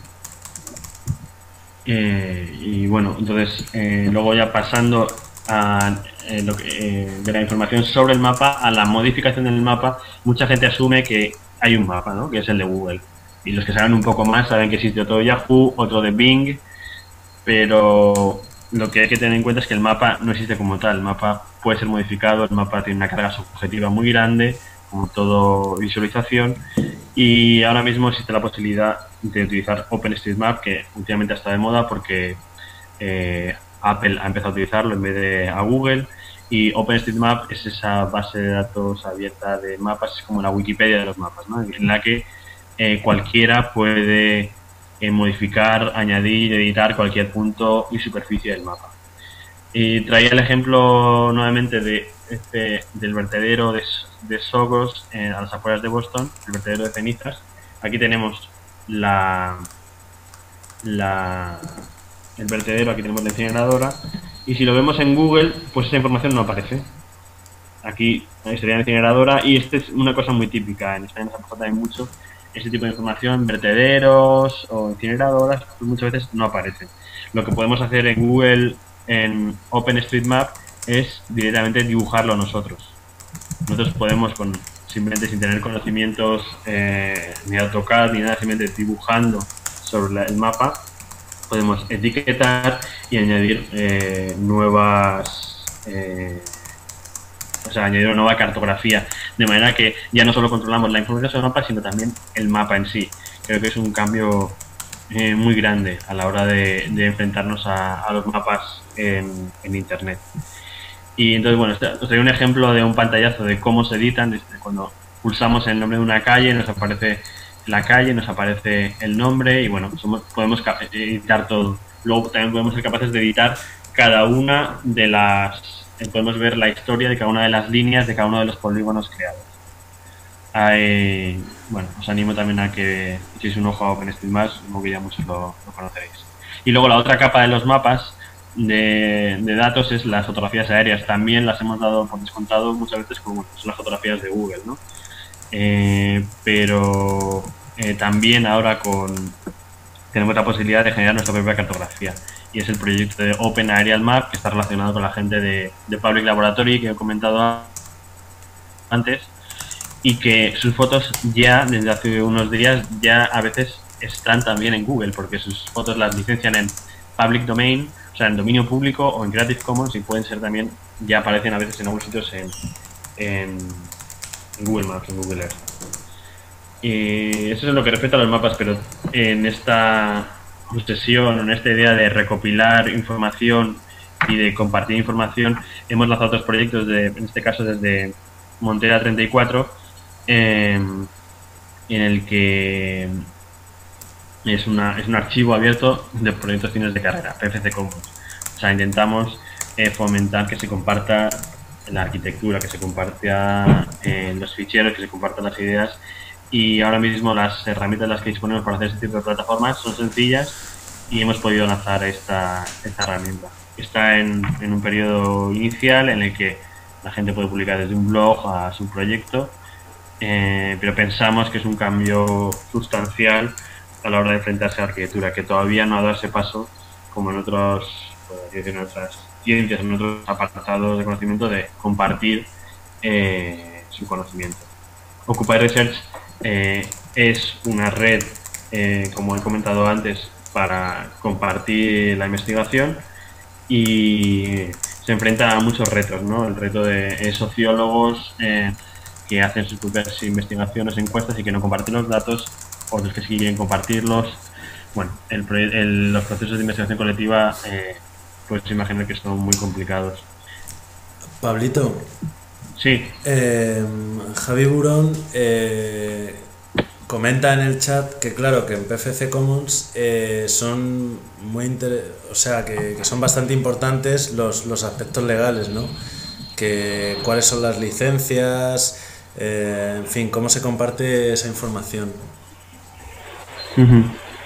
eh, y bueno, entonces eh, luego ya pasando a eh, lo que, eh, de la información sobre el mapa a la modificación del mapa, mucha gente asume que hay un mapa, ¿no? Que es el de Google, y los que saben un poco más saben que existe otro de Yahoo, otro de Bing, pero lo que hay que tener en cuenta es que el mapa no existe como tal. El mapa puede ser modificado, el mapa tiene una carga subjetiva muy grande, como todo visualización, y ahora mismo existe la posibilidad de utilizar OpenStreetMap, que últimamente está de moda porque eh, Apple ha empezado a utilizarlo en vez de a Google, y OpenStreetMap es esa base de datos abierta de mapas, es como la Wikipedia de los mapas, ¿no? En la que eh, cualquiera puede eh, modificar, añadir, editar cualquier punto y superficie del mapa. Y traía el ejemplo nuevamente de este, del vertedero de, de Sogos eh, a las afueras de Boston, el vertedero de cenizas. Aquí tenemos la, la el vertedero, aquí tenemos la incineradora, y si lo vemos en Google, pues esa información no aparece. aquí sería una incineradora, y esta es una cosa muy típica. En España nos ha pasado también mucho este tipo de información, vertederos o incineradoras, pues muchas veces no aparecen. Lo que podemos hacer en Google, en OpenStreetMap, es directamente dibujarlo nosotros. Nosotros podemos, con simplemente sin tener conocimientos eh, ni AutoCAD ni nada, simplemente dibujando sobre la, el mapa, podemos etiquetar y añadir eh, nuevas eh, o sea, añadir una nueva cartografía, de manera que ya no solo controlamos la información sobre el mapa, sino también el mapa en sí. Creo que es un cambio eh, muy grande a la hora de, de enfrentarnos a, a los mapas en, en Internet. Y entonces, bueno, os traigo un ejemplo de un pantallazo de cómo se editan. Desde cuando pulsamos el nombre de una calle, nos aparece la calle, nos aparece el nombre, y bueno, somos, podemos editar todo. Luego también podemos ser capaces de editar cada una de las... Podemos ver la historia de cada una de las líneas de cada uno de los polígonos creados. Hay, bueno, os animo también a que echéis un ojo a OpenStreetMap, como que ya muchos lo, lo conoceréis. Y luego la otra capa de los mapas de, de datos es las fotografías aéreas. También las hemos dado por descontado muchas veces como son las fotografías de Google, ¿no? Eh, pero eh, también ahora con tenemos la posibilidad de generar nuestra propia cartografía, y es el proyecto de Open Aerial Map, que está relacionado con la gente de, de Public Laboratory, que he comentado antes, y que sus fotos ya desde hace unos días ya a veces están también en Google, porque sus fotos las licencian en Public Domain, o sea, en dominio público o en Creative Commons, y pueden ser también, ya aparecen a veces en algunos sitios en, en, en Google Maps, en Google Earth. Y eso es lo que respecta a los mapas, pero en esta obsesión, en esta idea de recopilar información y de compartir información, hemos lanzado otros proyectos, de, en este caso desde Montera treinta y cuatro, eh, en el que es, una, es un archivo abierto de proyectos fines de carrera, P F C Commons. O sea, intentamos eh, fomentar que se comparta la arquitectura, que se comparta eh, los ficheros, que se compartan las ideas. Y ahora mismo las herramientas en las que disponemos para hacer este tipo de plataformas son sencillas, y hemos podido lanzar esta, esta herramienta. Está en, en un periodo inicial en el que la gente puede publicar desde un blog a su proyecto, eh, pero pensamos que es un cambio sustancial a la hora de enfrentarse a la arquitectura, que todavía no ha dado ese paso como en otros, decir, en otras ciencias, en otros apartados de conocimiento, de compartir eh, su conocimiento. Occupy Research Eh, es una red, eh, como he comentado antes, para compartir la investigación, y se enfrenta a muchos retos, ¿no? El reto de eh, sociólogos eh, que hacen sus propias investigaciones, encuestas, y que no comparten los datos, o los que sí quieren compartirlos. Bueno, el, el, los procesos de investigación colectiva, eh, pues imagino que son muy complicados.
Pablito.
Sí.
Eh, Javi Burón eh, comenta en el chat que claro, que en P F C Commons eh, son muy inter- o sea que, que son bastante importantes los, los aspectos legales, ¿no? Que cuáles son las licencias, eh, en fin, cómo se comparte esa información.
Uh-huh.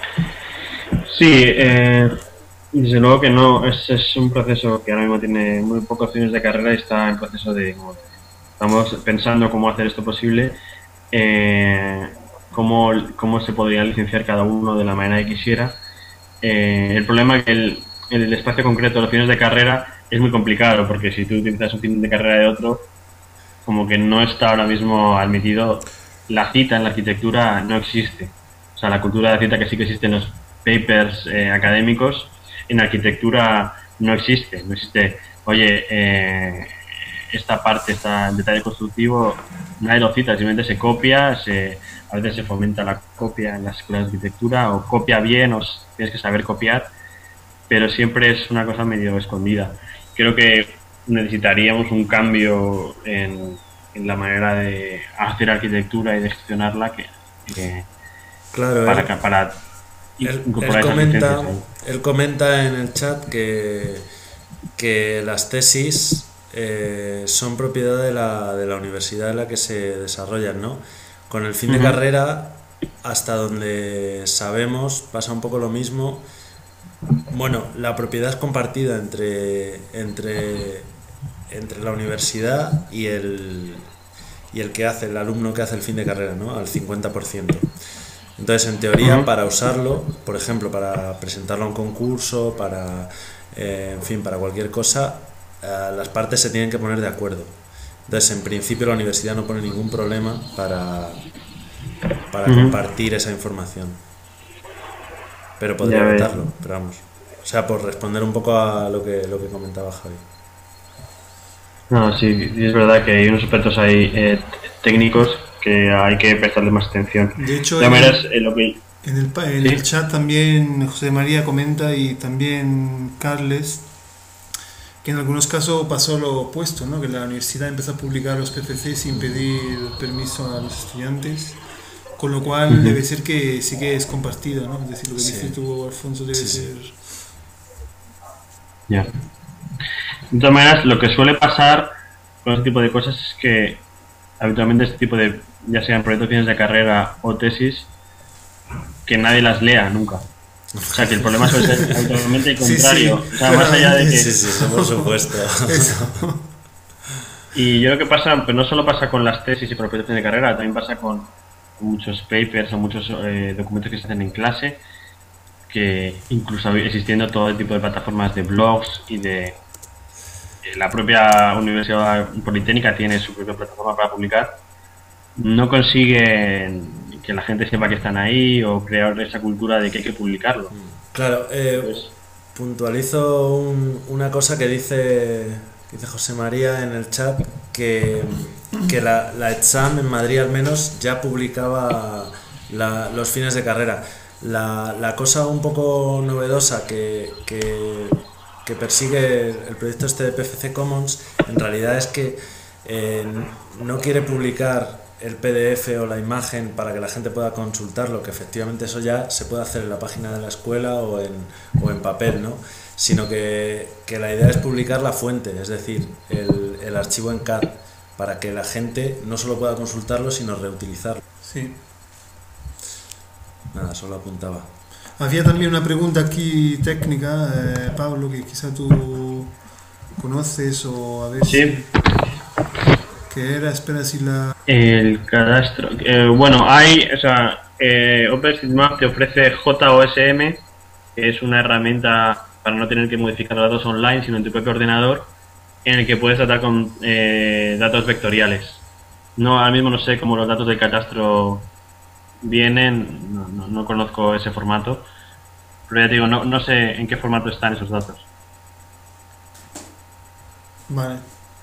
Sí, eh, desde luego que no, es, es un proceso que ahora mismo tiene muy pocos fines de carrera y está en proceso de... Estamos pensando cómo hacer esto posible, eh, cómo, cómo se podría licenciar cada uno de la manera que quisiera. Eh, el problema es que el, el espacio concreto de los fines de carrera es muy complicado, porque si tú utilizas un fin de carrera de otro, como que no está ahora mismo admitido. La cita en la arquitectura no existe. O sea, la cultura de la cita, que sí que existe en los papers eh, académicos, en arquitectura no existe. No existe, oye, eh, esta parte, este detalle constructivo, nadie lo cita, simplemente se copia, se, a veces se fomenta la copia en las escuelas de arquitectura, o copia bien, o tienes que saber copiar, pero siempre es una cosa medio escondida. Creo que necesitaríamos un cambio en, en la manera de hacer arquitectura y de gestionarla, que, que
claro,
para,
él,
para
él, él, comenta, él comenta en el chat que, que las tesis Eh, son propiedad de la, de la universidad en la que se desarrollan, ¿no? Con el fin uh-huh. de carrera, hasta donde sabemos, pasa un poco lo mismo. Bueno, la propiedad es compartida entre, entre entre la universidad y el, y el que hace, el alumno que hace el fin de carrera, ¿no? Al cincuenta por ciento. Entonces, en teoría, uh-huh. para usarlo, por ejemplo, para presentarlo a un concurso, para, eh, en fin, para cualquier cosa, eh, las partes se tienen que poner de acuerdo. Entonces, en principio, la universidad no pone ningún problema para, para uh-huh. compartir esa información. Pero podría vetarlo, pero vamos. O sea, por responder un poco a lo que, lo que comentaba Javi.
No, sí, es verdad que hay unos aspectos ahí eh, técnicos que hay que prestarle más atención.
De hecho,
de
en,
maneras, eh, lo que...
en, el, en ¿Sí? el chat también José María comenta, y también Carles, que en algunos casos pasó lo opuesto, ¿no? Que la universidad empezó a publicar los P F C sin pedir permiso a los estudiantes, con lo cual uh-huh. debe ser que sí que es compartido, ¿no? Es decir, lo que sí. dices tú, Alfonso, debe sí, ser...
Ya. De todas maneras, lo que suele pasar con este tipo de cosas es que habitualmente este tipo de, ya sean proyectos fines de carrera o tesis, que nadie las lea nunca. O sea, que el problema suele ser habitualmente el contrario. Sí, sí, o sea, más allá de que...
Sí, sí, por supuesto.
Y yo creo que pasa, pero no solo pasa con las tesis y proyectos fines de carrera, también pasa con muchos papers o muchos eh, documentos que se hacen en clase, que incluso existiendo todo el tipo de plataformas de blogs y de... La propia Universidad Politécnica tiene su propia plataforma para publicar. No consiguen que la gente sepa que están ahí o crear esa cultura de que hay que publicarlo.
Claro, eh, pues, puntualizo un, una cosa que dice, que dice José María en el chat, que, que la, la ETSAM en Madrid al menos ya publicaba la, los fines de carrera. La, la cosa un poco novedosa que... que que persigue el proyecto este de P F C Commons en realidad es que eh, no quiere publicar el P D F o la imagen para que la gente pueda consultarlo, que efectivamente eso ya se puede hacer en la página de la escuela o en, o en papel, ¿no? Sino que, que la idea es publicar la fuente, es decir, el, el archivo en C A D, para que la gente no solo pueda consultarlo, sino reutilizarlo.
Sí.
Nada, solo apuntaba.
Había también una pregunta aquí técnica, eh, Pablo, que quizá tú conoces o a ver
sí.
si... ¿Qué era? Espera si la...
El cadastro... Eh, bueno, hay... O sea, eh, OpenStreetMap te ofrece J O S M, que es una herramienta para no tener que modificar los datos online, sino en tu propio ordenador, en el que puedes tratar con eh, datos vectoriales. No, ahora mismo no sé cómo los datos del catastro vienen, no, no, no conozco ese formato, pero ya te digo, no, no sé en qué formato están esos datos.
Vale.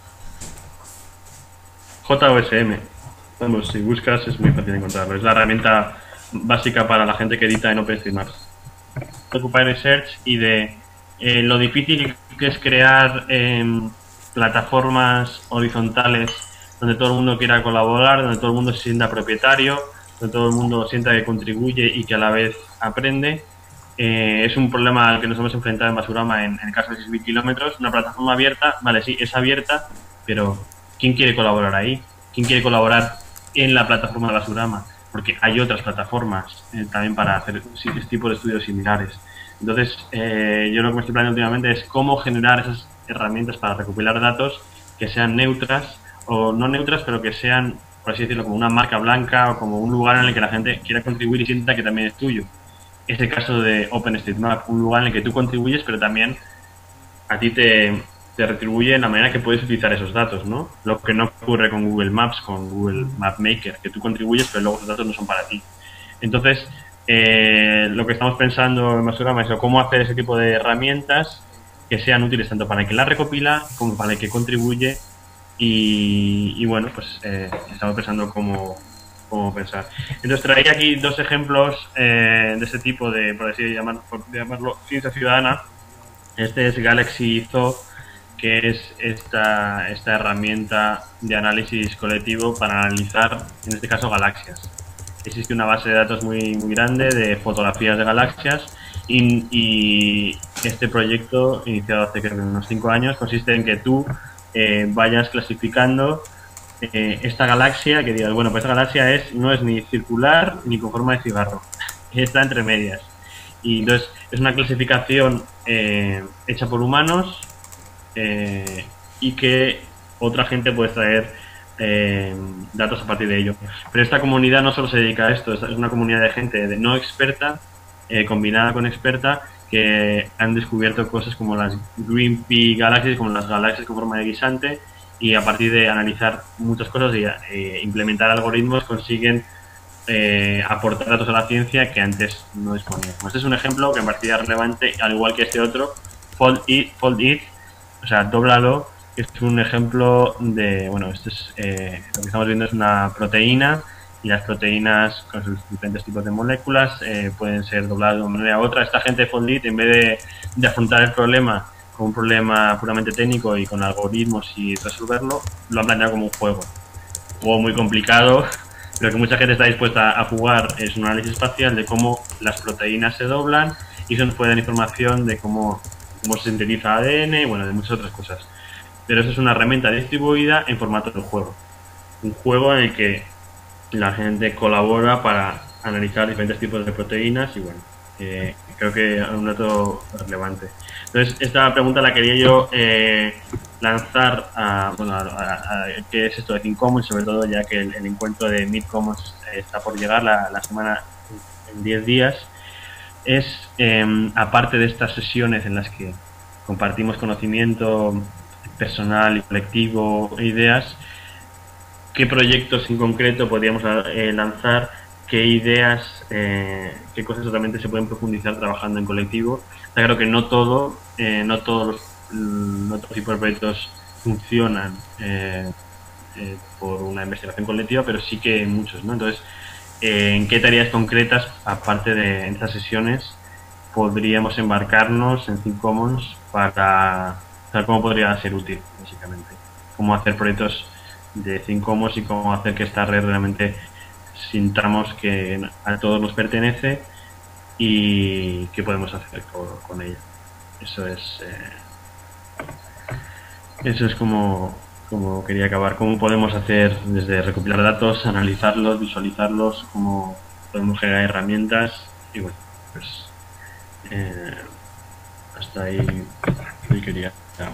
J O S M, vamos, si buscas es muy fácil encontrarlo, es la herramienta básica para la gente que edita en OpenStreetMap. Occupy Research y de eh, lo difícil que es crear eh, plataformas horizontales donde todo el mundo quiera colaborar, donde todo el mundo se sienta propietario, donde todo el mundo sienta que contribuye y que a la vez aprende. Eh, es un problema al que nos hemos enfrentado en Basurama en, en el caso de seis mil kilómetros. Una plataforma abierta, vale, sí, es abierta, pero ¿quién quiere colaborar ahí? ¿Quién quiere colaborar en la plataforma de Basurama? Porque hay otras plataformas eh, también para hacer este tipo de estudios similares. Entonces, eh, yo lo que me estoy planteando últimamente es cómo generar esas herramientas para recopilar datos que sean neutras, o no neutras, pero que sean, por así decirlo, como una marca blanca o como un lugar en el que la gente quiera contribuir y sienta que también es tuyo. Es el caso de OpenStreetMap, un lugar en el que tú contribuyes, pero también a ti te, te retribuye en la manera que puedes utilizar esos datos, ¿no? Lo que no ocurre con Google Maps, con Google Map Maker, que tú contribuyes, pero luego esos datos no son para ti. Entonces, eh, lo que estamos pensando en Basurama es cómo hacer ese tipo de herramientas que sean útiles tanto para el que las recopila como para el que contribuye. Y, y bueno, pues eh, estamos pensando cómo, cómo pensar. Entonces traía aquí dos ejemplos eh, de ese tipo de, por así llamar, por llamarlo, ciencia ciudadana. Este es Galaxy Zoo, que es esta, esta herramienta de análisis colectivo para analizar, en este caso, galaxias. Existe una base de datos muy, muy grande de fotografías de galaxias y, y este proyecto, iniciado hace creo que unos cinco años, consiste en que tú Eh, vayas clasificando eh, esta galaxia, que digas, bueno, pues esta galaxia es no es ni circular ni con forma de cigarro, está entre medias. Y entonces es una clasificación eh, hecha por humanos, eh, y que otra gente puede traer eh, datos a partir de ello. Pero esta comunidad no solo se dedica a esto, es una comunidad de gente de no experta eh, combinada con experta, que han descubierto cosas como las Green Pea Galaxies, como las galaxias con forma de guisante, y a partir de analizar muchas cosas y eh, implementar algoritmos consiguen eh, aportar datos a la ciencia que antes no disponían. Este es un ejemplo que me parecía relevante, al igual que este otro, Fold It, Fold It, o sea, dóblalo, que es un ejemplo de, bueno, esto es, eh, lo que estamos viendo es una proteína, y las proteínas con sus diferentes tipos de moléculas eh, pueden ser dobladas de una manera u otra. Esta gente de Fold It, en vez de, de afrontar el problema como un problema puramente técnico y con algoritmos y resolverlo, lo han planteado como un juego. Un juego muy complicado, pero que mucha gente está dispuesta a jugar. Es un análisis espacial de cómo las proteínas se doblan y eso nos puede dar información de cómo, cómo se sintetiza A D N y bueno, de muchas otras cosas. Pero eso es una herramienta distribuida en formato de juego. Un juego en el que la gente colabora para analizar diferentes tipos de proteínas y bueno, eh, creo que es un dato relevante. Entonces, esta pregunta la quería yo eh, lanzar a, bueno, a, a, a qué es esto de Think Commons, sobre todo ya que el, el encuentro de Meet Commons está por llegar la, la semana en diez días. Es, eh, aparte de estas sesiones en las que compartimos conocimiento personal y colectivo e ideas, qué proyectos en concreto podríamos eh, lanzar, qué ideas, eh, qué cosas totalmente se pueden profundizar trabajando en colectivo. Está claro que no todo, eh, no todos los no todos tipos de proyectos funcionan eh, eh, por una investigación colectiva, pero sí que muchos, ¿no? Entonces, eh, ¿en qué tareas concretas, aparte de en estas sesiones, podríamos embarcarnos en Think Commons para saber cómo podría ser útil, básicamente? Cómo hacer proyectos de Think Commons y cómo hacer que esta red realmente sintamos que a todos nos pertenece y qué podemos hacer con, con ella. Eso es eh, eso es como, como quería acabar. Cómo podemos hacer desde recopilar datos, analizarlos, visualizarlos, cómo podemos generar herramientas y bueno, pues eh, hasta ahí, ahí quería. Ya.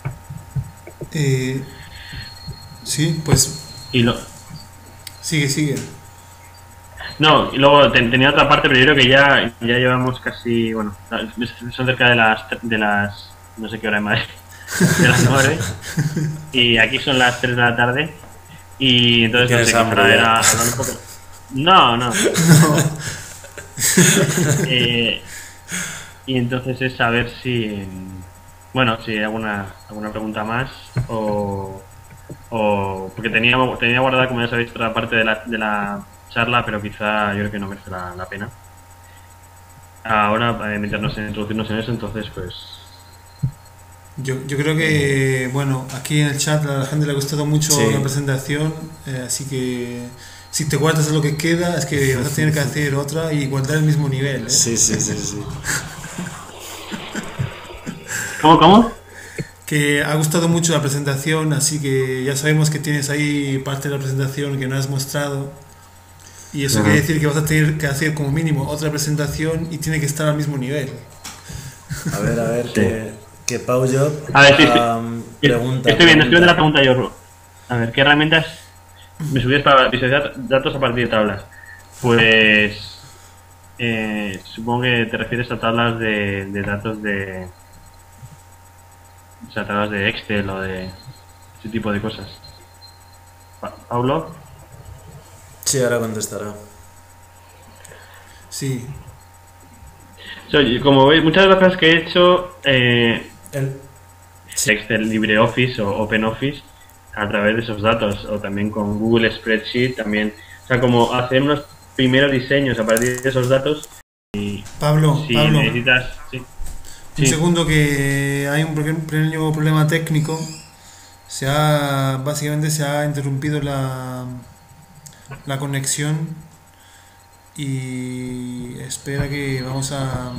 Eh, sí, pues
Y lo,
sigue, sigue.
No, y luego ten, tenía otra parte, pero yo creo que ya, ya llevamos casi, bueno, son cerca de las, de las, no sé qué hora es Madrid, de las nueve, y aquí son las tres de la tarde, y entonces no sé, quizá era hablar un poco... No, no. eh, y entonces es saber si, bueno, si hay alguna, alguna pregunta más, o, o porque tenía, tenía guardada, como ya sabéis, otra parte de la... De la charla, pero quizá yo creo que no merece la, la pena ahora eh, meternos en introducirnos en eso. Entonces pues
yo, yo creo que bueno, aquí en el chat a la gente le ha gustado mucho
sí.
la presentación, eh, así que si te guardas lo que queda es que vas a tener que hacer otra y guardar el mismo nivel, ¿eh?
Sí, sí, sí, sí.
¿Cómo, cómo?
Que ha gustado mucho la presentación, así que ya sabemos que tienes ahí parte de la presentación que no has mostrado. Y eso uh-huh. quiere decir que vas a tener que hacer como mínimo otra presentación y tiene que estar al mismo nivel.
A ver, a ver, sí. que, que Pau Job
a ver, sí,
um,
sí.
pregunta.
Estoy viendo, estoy viendo la pregunta yo. A ver, ¿qué herramientas me subías para visualizar datos a partir de tablas? Pues eh, supongo que te refieres a tablas de, de datos de... O sea, tablas de Excel o de ese tipo de cosas. Pa- ¿Paulo?
Sí, ahora contestará.
Sí.
So, como veis, muchas de las cosas que he hecho eh,
El...
sí. Excel, LibreOffice o OpenOffice a través de esos datos, o también con Google Spreadsheet también. O sea, como hacer unos primeros diseños a partir de esos datos. Y
Pablo,
si
Pablo,
necesitas... Sí.
un
Sí.
segundo, que hay un pequeño problema técnico. Se ha, básicamente se ha interrumpido la... la conexión y espera que vamos a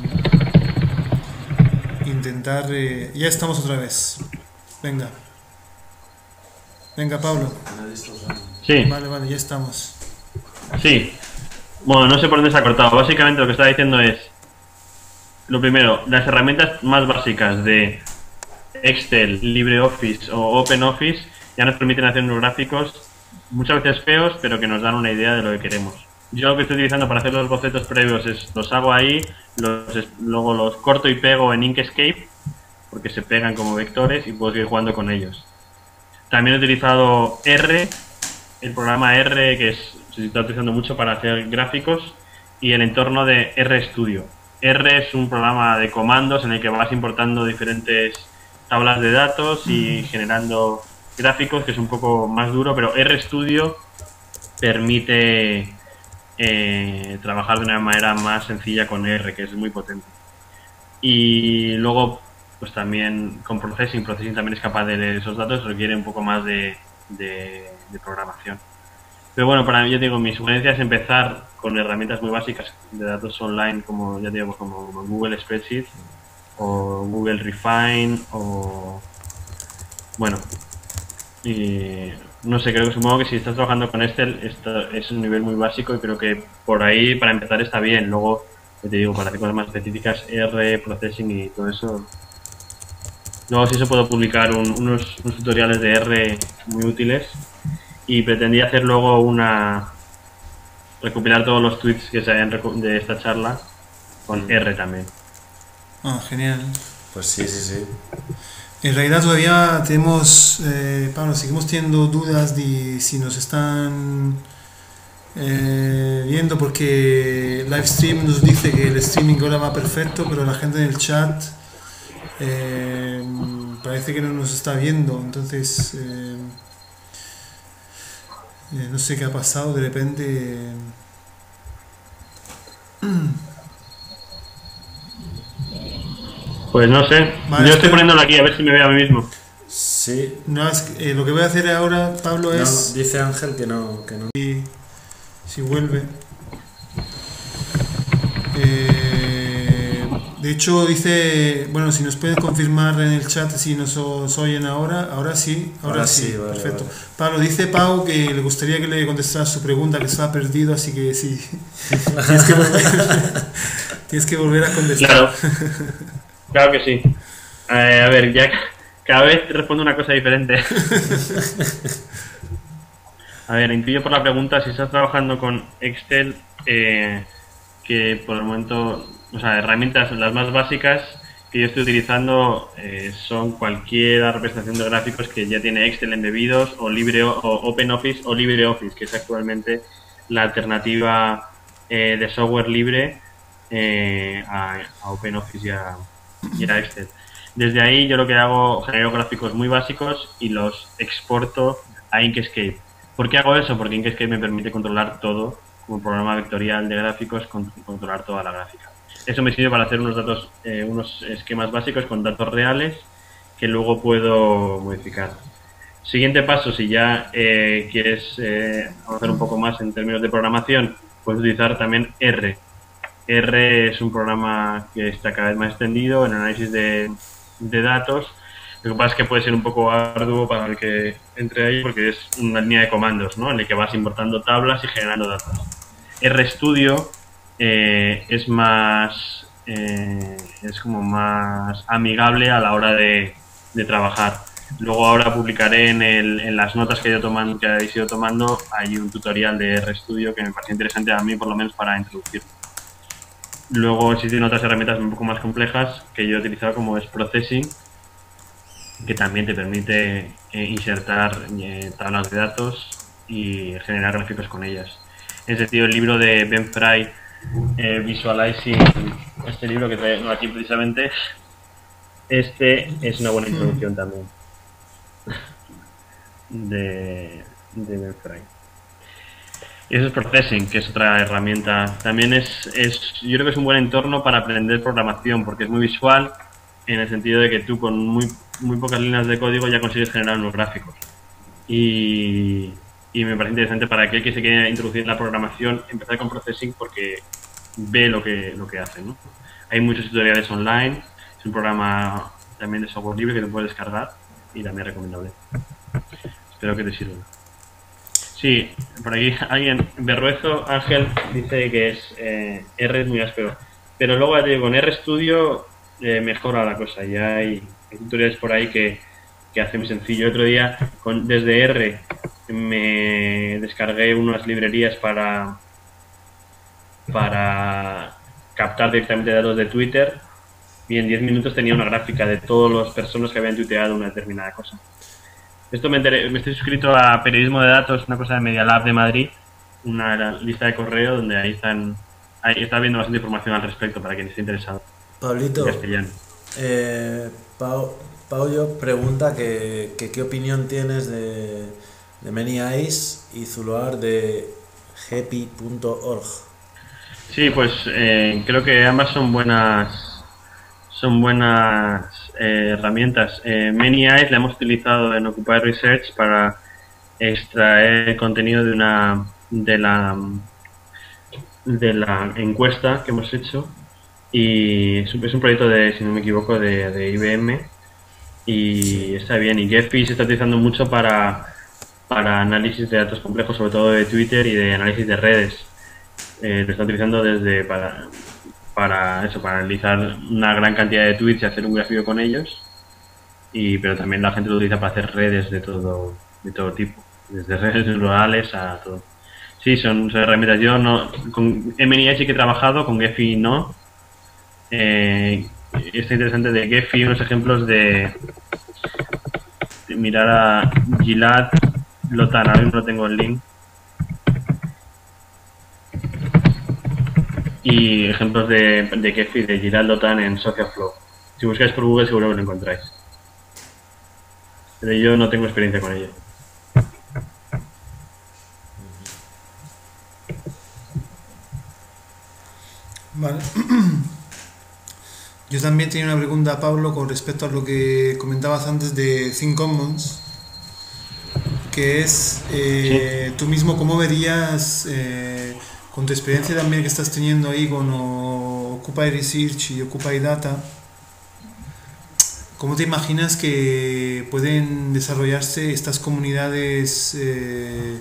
intentar eh, ya estamos otra vez. Venga venga Pablo.
Sí.
Vale, vale, ya estamos.
Sí. Bueno, no sé por dónde se ha cortado. Básicamente lo que estaba diciendo es, lo primero, las herramientas más básicas de Excel, LibreOffice o OpenOffice ya nos permiten hacer unos gráficos muchas veces feos, pero que nos dan una idea de lo que queremos. Yo lo que estoy utilizando para hacer los bocetos previos es los hago ahí, los, luego los corto y pego en Inkscape, porque se pegan como vectores y puedo seguir jugando con ellos. También he utilizado R, el programa R, que es, se está utilizando mucho para hacer gráficos, y el entorno de RStudio. R es un programa de comandos en el que vas importando diferentes tablas de datos y generando gráficos, que es un poco más duro, pero RStudio permite eh, trabajar de una manera más sencilla con R, que es muy potente. Y luego, pues también con Processing, Processing también es capaz de leer esos datos, requiere un poco más de, de, de programación. Pero bueno, para mí, yo digo, mi sugerencia es empezar con herramientas muy básicas de datos online, como ya digo, como Google Spreadsheet o Google Refine o bueno, y no sé, creo que supongo que si estás trabajando con Excel esto es un nivel muy básico y creo que por ahí para empezar está bien. Luego, te digo, para hacer cosas más específicas, R, Processing y todo eso. Luego sí se puedo publicar un, unos, unos tutoriales de R muy útiles. Y pretendía hacer luego una... recopilar todos los tweets que se hayan de esta charla con R también.
Ah, genial.
Pues sí, sí, sí.
En realidad todavía tenemos, eh, Pablo, seguimos teniendo dudas de si nos están eh, viendo, porque Livestream nos dice que el streaming ahora va perfecto, pero la gente en el chat eh, parece que no nos está viendo, entonces... Eh, Eh, no sé qué ha pasado, de repente... Eh...
Pues no sé,
Vale,
yo estoy poniéndolo aquí a ver si me veo a mí mismo.
Sí.
No, es que, eh, lo que voy a hacer ahora, Pablo,
No,
es...
dice Ángel que no. Que no.
Si, si vuelve... Eh, de hecho, dice... Bueno, si nos pueden confirmar en el chat si nos, os oyen ahora. Ahora sí, ahora, ahora sí, sí vale, perfecto. Vale. Pablo, dice Pau que le gustaría que le contestara su pregunta, que estaba perdido, así que sí. tienes, que volver, tienes que volver a contestar.
Claro, claro que sí. Eh, a ver, ya cada vez respondo una cosa diferente. A ver, intuyo por la pregunta, si estás trabajando con Excel, eh, que por el momento, o sea, herramientas las más básicas que yo estoy utilizando eh, son cualquier representación de gráficos que ya tiene Excel embebidos, o Libre o OpenOffice o LibreOffice, que es actualmente la alternativa eh, de software libre eh, a, a OpenOffice y a, y a Excel. Desde ahí yo lo que hago, genero gráficos muy básicos y los exporto a Inkscape. ¿Por qué hago eso? Porque Inkscape me permite controlar todo, como programa vectorial de gráficos, con, controlar toda la gráfica. Eso me sirve para hacer unos datos, eh, unos esquemas básicos con datos reales que luego puedo modificar. Siguiente paso, si ya eh, quieres eh, avanzar un poco más en términos de programación, puedes utilizar también R. R es un programa que está cada vez más extendido en análisis de, de datos. Lo que pasa es que puede ser un poco arduo para el que entre ahí porque es una línea de comandos, ¿no? En el que vas importando tablas y generando datos. RStudio eh, es más eh, es como más amigable a la hora de, de trabajar. Luego ahora publicaré en, el, en las notas que yo toman, que habéis ido tomando, hay un tutorial de RStudio que me parece interesante a mí, por lo menos para introducir. Luego existen otras herramientas un poco más complejas que yo he utilizado, como es Processing, que también te permite eh, insertar eh, tablas de datos y generar gráficos con ellas. En ese sentido, el libro de Ben Fry, eh, Visualizing, este libro que traigo aquí precisamente, este es una buena introducción también de, de Ben Fry. Y eso es Processing, que es otra herramienta. También es, es, yo creo que es un buen entorno para aprender programación, porque es muy visual, en el sentido de que tú con muy, muy pocas líneas de código ya consigues generar unos gráficos. Y, y me parece interesante para aquel que se quiere introducir en la programación, empezar con Processing porque ve lo que, lo que hace, ¿no? Hay muchos tutoriales online, es un programa también de software libre que te puedes descargar y también recomendable. Espero que te sirva. Sí, por aquí alguien, Berruezo Ángel, dice que es eh, R es muy áspero, pero luego te digo, con RStudio eh, mejora la cosa, ya hay hay tutoriales por ahí que, que hacen muy sencillo. Otro día con, desde R me descargué unas librerías para para captar directamente datos de Twitter y en diez minutos tenía una gráfica de todas las personas que habían tuiteado una determinada cosa. Esto me, enteré, me estoy suscrito a Periodismo de Datos, una cosa de Media Lab de Madrid, una lista de correo donde ahí están ahí está viendo bastante información al respecto para quien esté interesado.
Pablito, eh, Pau, Paulo pregunta que, que qué opinión tienes de, de Many Eyes y Zuluar de gepi punto org.
Sí, pues eh, creo que ambas son buenas son buenas eh, herramientas. Eh, Many Eyes la hemos utilizado en Occupy Research para extraer contenido de una de la de la encuesta que hemos hecho y es un proyecto de, si no me equivoco, de, de I B M y está bien. Y Gephi se está utilizando mucho para para análisis de datos complejos, sobre todo de Twitter y de análisis de redes. Eh, lo está utilizando desde para para eso, para analizar una gran cantidad de tweets y hacer un gráfico con ellos. Y pero también la gente lo utiliza para hacer redes de todo de todo tipo, desde redes rurales a todo. Sí, son, son herramientas. Yo no con M N I sí que he trabajado, con Gephi no. Eh, está interesante de Gephi unos ejemplos de, de mirar a Gilad Lotan, ahora mismo no tengo el link. Y ejemplos de, de Gephi de Gilad Lotan en Socialflow. Si buscáis por Google seguro que lo encontráis. Pero yo no tengo experiencia con ello.
Vale. Yo también tenía una pregunta, Pablo, con respecto a lo que comentabas antes de ThinkCommons, que es eh, sí. Tú mismo cómo verías, eh, con tu experiencia también que estás teniendo ahí con o, Occupy Research y Occupy Data, ¿cómo te imaginas que pueden desarrollarse estas comunidades eh,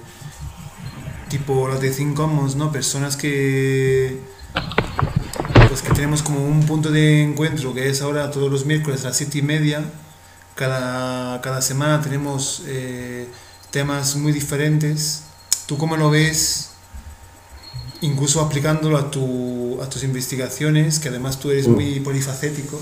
tipo las de ThinkCommons, ¿no? Personas que pues que tenemos como un punto de encuentro que es ahora todos los miércoles a las siete y media. Cada, cada semana tenemos eh, temas muy diferentes. ¿Tú cómo lo ves? Incluso aplicándolo a, tu, a tus investigaciones, que además tú eres muy polifacético.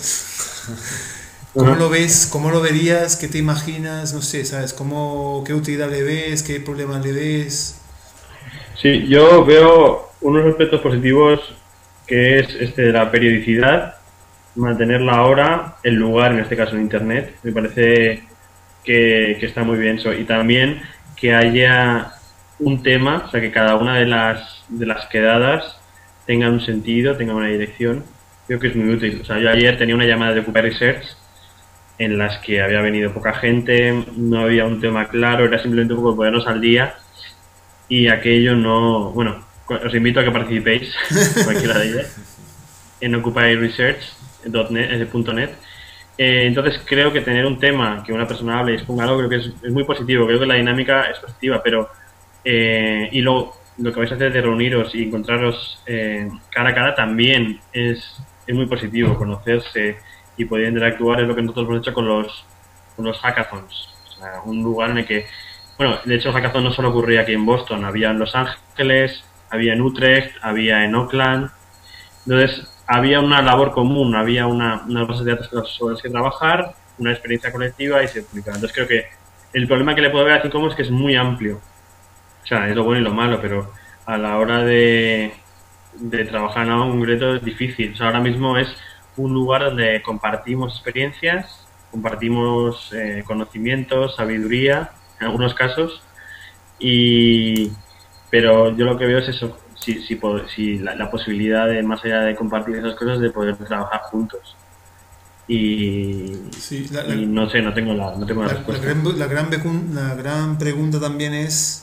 ¿Cómo lo ves? ¿Cómo lo verías? ¿Qué te imaginas? No sé, ¿sabes? ¿Cómo, qué utilidad le ves? ¿Qué problemas le ves?
Sí, yo veo unos aspectos positivos, que es este de la periodicidad, mantener la hora, el lugar, en este caso en Internet. Me parece que, que está muy bien eso. Y también que haya un tema, o sea, que cada una de las, de las quedadas tenga un sentido, tenga una dirección. Creo que es muy útil. O sea, yo ayer tenía una llamada de Occupy Research en las que había venido poca gente, no había un tema claro, era simplemente un poco ponernos al día y aquello no... Bueno, os invito a que participéis, cualquiera de ellas, en occupy research punto net. Eh, entonces creo que tener un tema que una persona hable y exponga algo, creo que es, es muy positivo, creo que la dinámica es positiva, pero eh, y luego lo que vais a hacer de reuniros y encontraros eh, cara a cara también es, es muy positivo, conocerse y poder interactuar es lo que nosotros hemos hecho con los, con los hackathons, o sea, un lugar en el que, bueno, de hecho el hackathon no solo ocurría aquí en Boston, había en Los Ángeles, había en Utrecht, había en Oakland. Entonces, había una labor común, había una, unas bases de datos sobre las que trabajar, una experiencia colectiva y se publicaba. Entonces, creo que el problema que le puedo ver a ThinkCommons es que es muy amplio. O sea, es lo bueno y lo malo, pero a la hora de, de trabajar en algo concreto es difícil. O sea, ahora mismo es un lugar donde compartimos experiencias, compartimos eh, conocimientos, sabiduría, en algunos casos, y... Pero yo lo que veo es eso, si, si, si la, la posibilidad de, más allá de compartir esas cosas, de poder trabajar juntos. Y, sí, la, la, y no sé, no tengo la, no tengo la, la respuesta.
La gran, la, gran, la gran pregunta también es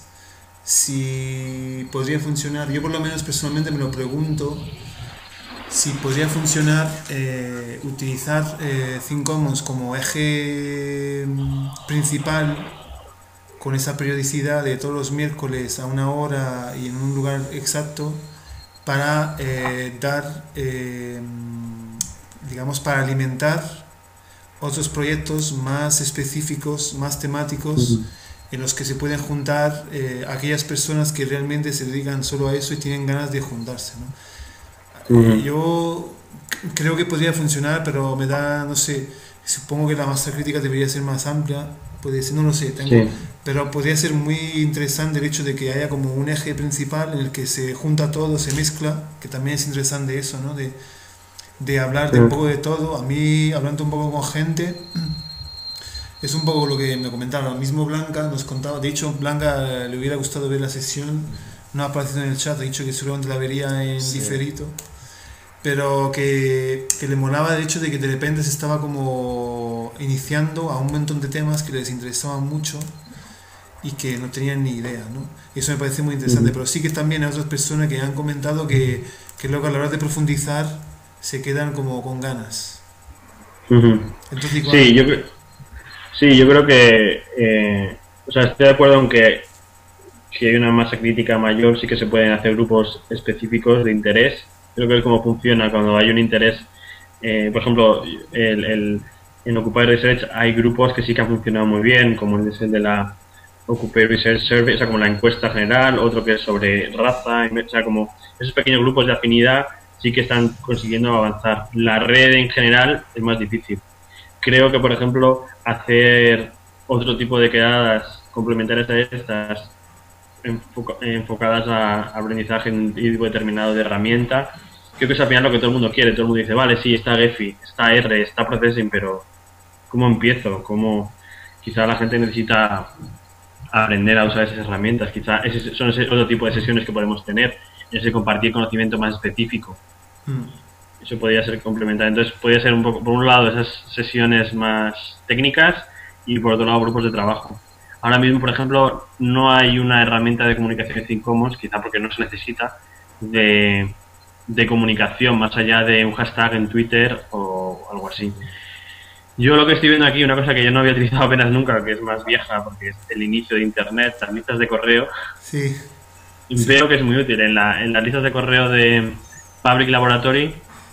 si podría funcionar, yo por lo menos personalmente me lo pregunto, si podría funcionar eh, utilizar eh, ThinkCommons como eje principal, con esa periodicidad de todos los miércoles a una hora y en un lugar exacto para eh, dar, eh, digamos, para alimentar otros proyectos más específicos, más temáticos, uh-huh. en los que se pueden juntar eh, aquellas personas que realmente se dedican solo a eso y tienen ganas de juntarse, ¿no? Uh-huh. eh, yo creo que podría funcionar, pero me da, no sé, supongo que la masa crítica debería ser más amplia, puede ser, no lo sé, tengo, sí. pero podría ser muy interesante el hecho de que haya como un eje principal en el que se junta todo, se mezcla, que también es interesante eso, ¿no? De, de hablar de un poco de todo. A mí, hablando un poco con gente, es un poco lo que me comentaron. Lo mismo Blanca nos contaba, de hecho Blanca le hubiera gustado ver la sesión, no ha aparecido en el chat, ha dicho que seguramente la vería en sí. diferido, pero que, que le molaba el hecho de que de repente se estaba como iniciando a un montón de temas que les interesaban mucho y que no tenían ni idea, ¿no? Y eso me parece muy interesante, uh-huh. pero sí que también hay otras personas que han comentado que, que luego a la hora de profundizar se quedan como con ganas.
Uh-huh. Entonces, sí, yo creo, sí, yo creo que eh, o sea, estoy de acuerdo en que si hay una masa crítica mayor sí que se pueden hacer grupos específicos de interés. Creo que es como funciona cuando hay un interés, eh, por ejemplo, el, el, en Occupy Research hay grupos que sí que han funcionado muy bien, como es el de la Occupy Research Survey, o sea, como la encuesta general, otro que es sobre raza, o sea, como esos pequeños grupos de afinidad sí que están consiguiendo avanzar. La red en general es más difícil. Creo que, por ejemplo, hacer otro tipo de quedadas complementarias a estas, enfoca, enfocadas a, a aprendizaje en un tipo determinado de herramienta, creo que es al final lo que todo el mundo quiere. Todo el mundo dice, vale, sí, está Gephi, está R, está Processing, pero ¿cómo empiezo? ¿Cómo? Quizá la gente necesita aprender a usar esas herramientas. Quizá ese, son ese otro tipo de sesiones que podemos tener, ese compartir conocimiento más específico. Mm. Eso podría ser complementario. Entonces, podría ser un poco, por un lado, esas sesiones más técnicas y por otro lado, grupos de trabajo. Ahora mismo, por ejemplo, no hay una herramienta de comunicación en Commons, quizá porque no se necesita, de, de comunicación más allá de un hashtag en Twitter o algo así. Yo lo que estoy viendo aquí, una cosa que yo no había utilizado apenas nunca, que es más vieja porque es el inicio de Internet, las listas de correo.
Sí.
Veo sí. que es muy útil. En, la, en las listas de correo de Public Laboratory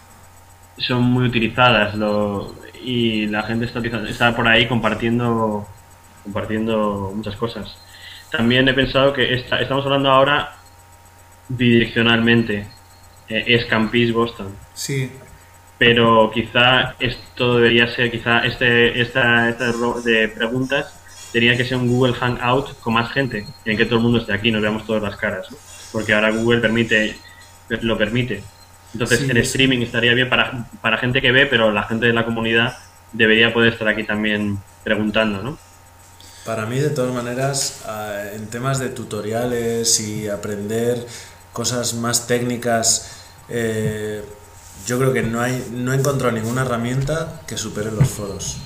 son muy utilizadas lo, y la gente está, está por ahí compartiendo compartiendo muchas cosas. También he pensado que esta, estamos hablando ahora bidireccionalmente, eh, es Campus Boston.
Sí.
Pero quizá esto debería ser, quizá este esta, esta de preguntas tenía que ser un Google Hangout con más gente, en que todo el mundo esté aquí, nos veamos todas las caras, ¿no? Porque ahora Google permite lo permite. Entonces sí, el streaming sí. estaría bien para, para gente que ve, pero la gente de la comunidad debería poder estar aquí también preguntando, ¿no?
Para mí, de todas maneras, en temas de tutoriales y aprender cosas más técnicas, eh, yo creo que no hay no he encontrado ninguna herramienta que supere los foros.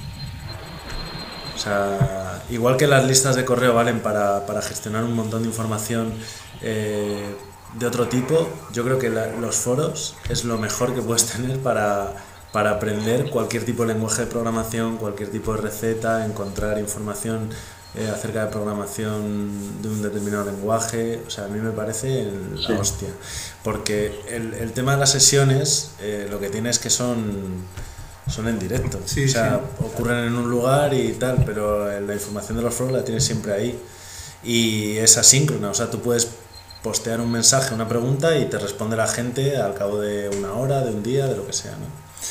O sea, igual que las listas de correo valen para, para gestionar un montón de información eh, de otro tipo, yo creo que la, los foros es lo mejor que puedes tener para, para aprender cualquier tipo de lenguaje de programación, cualquier tipo de receta, encontrar información eh, acerca de programación de un determinado lenguaje. O sea, a mí me parece el, la sí. hostia, porque el, el tema de las sesiones eh, lo que tiene es que son son en directo, sí, o sea, sí. ocurren en un lugar y tal, pero la información de los foros la tienes siempre ahí y es asíncrona, o sea, tú puedes postear un mensaje, una pregunta y te responde la gente al cabo de una hora, de un día, de lo que sea,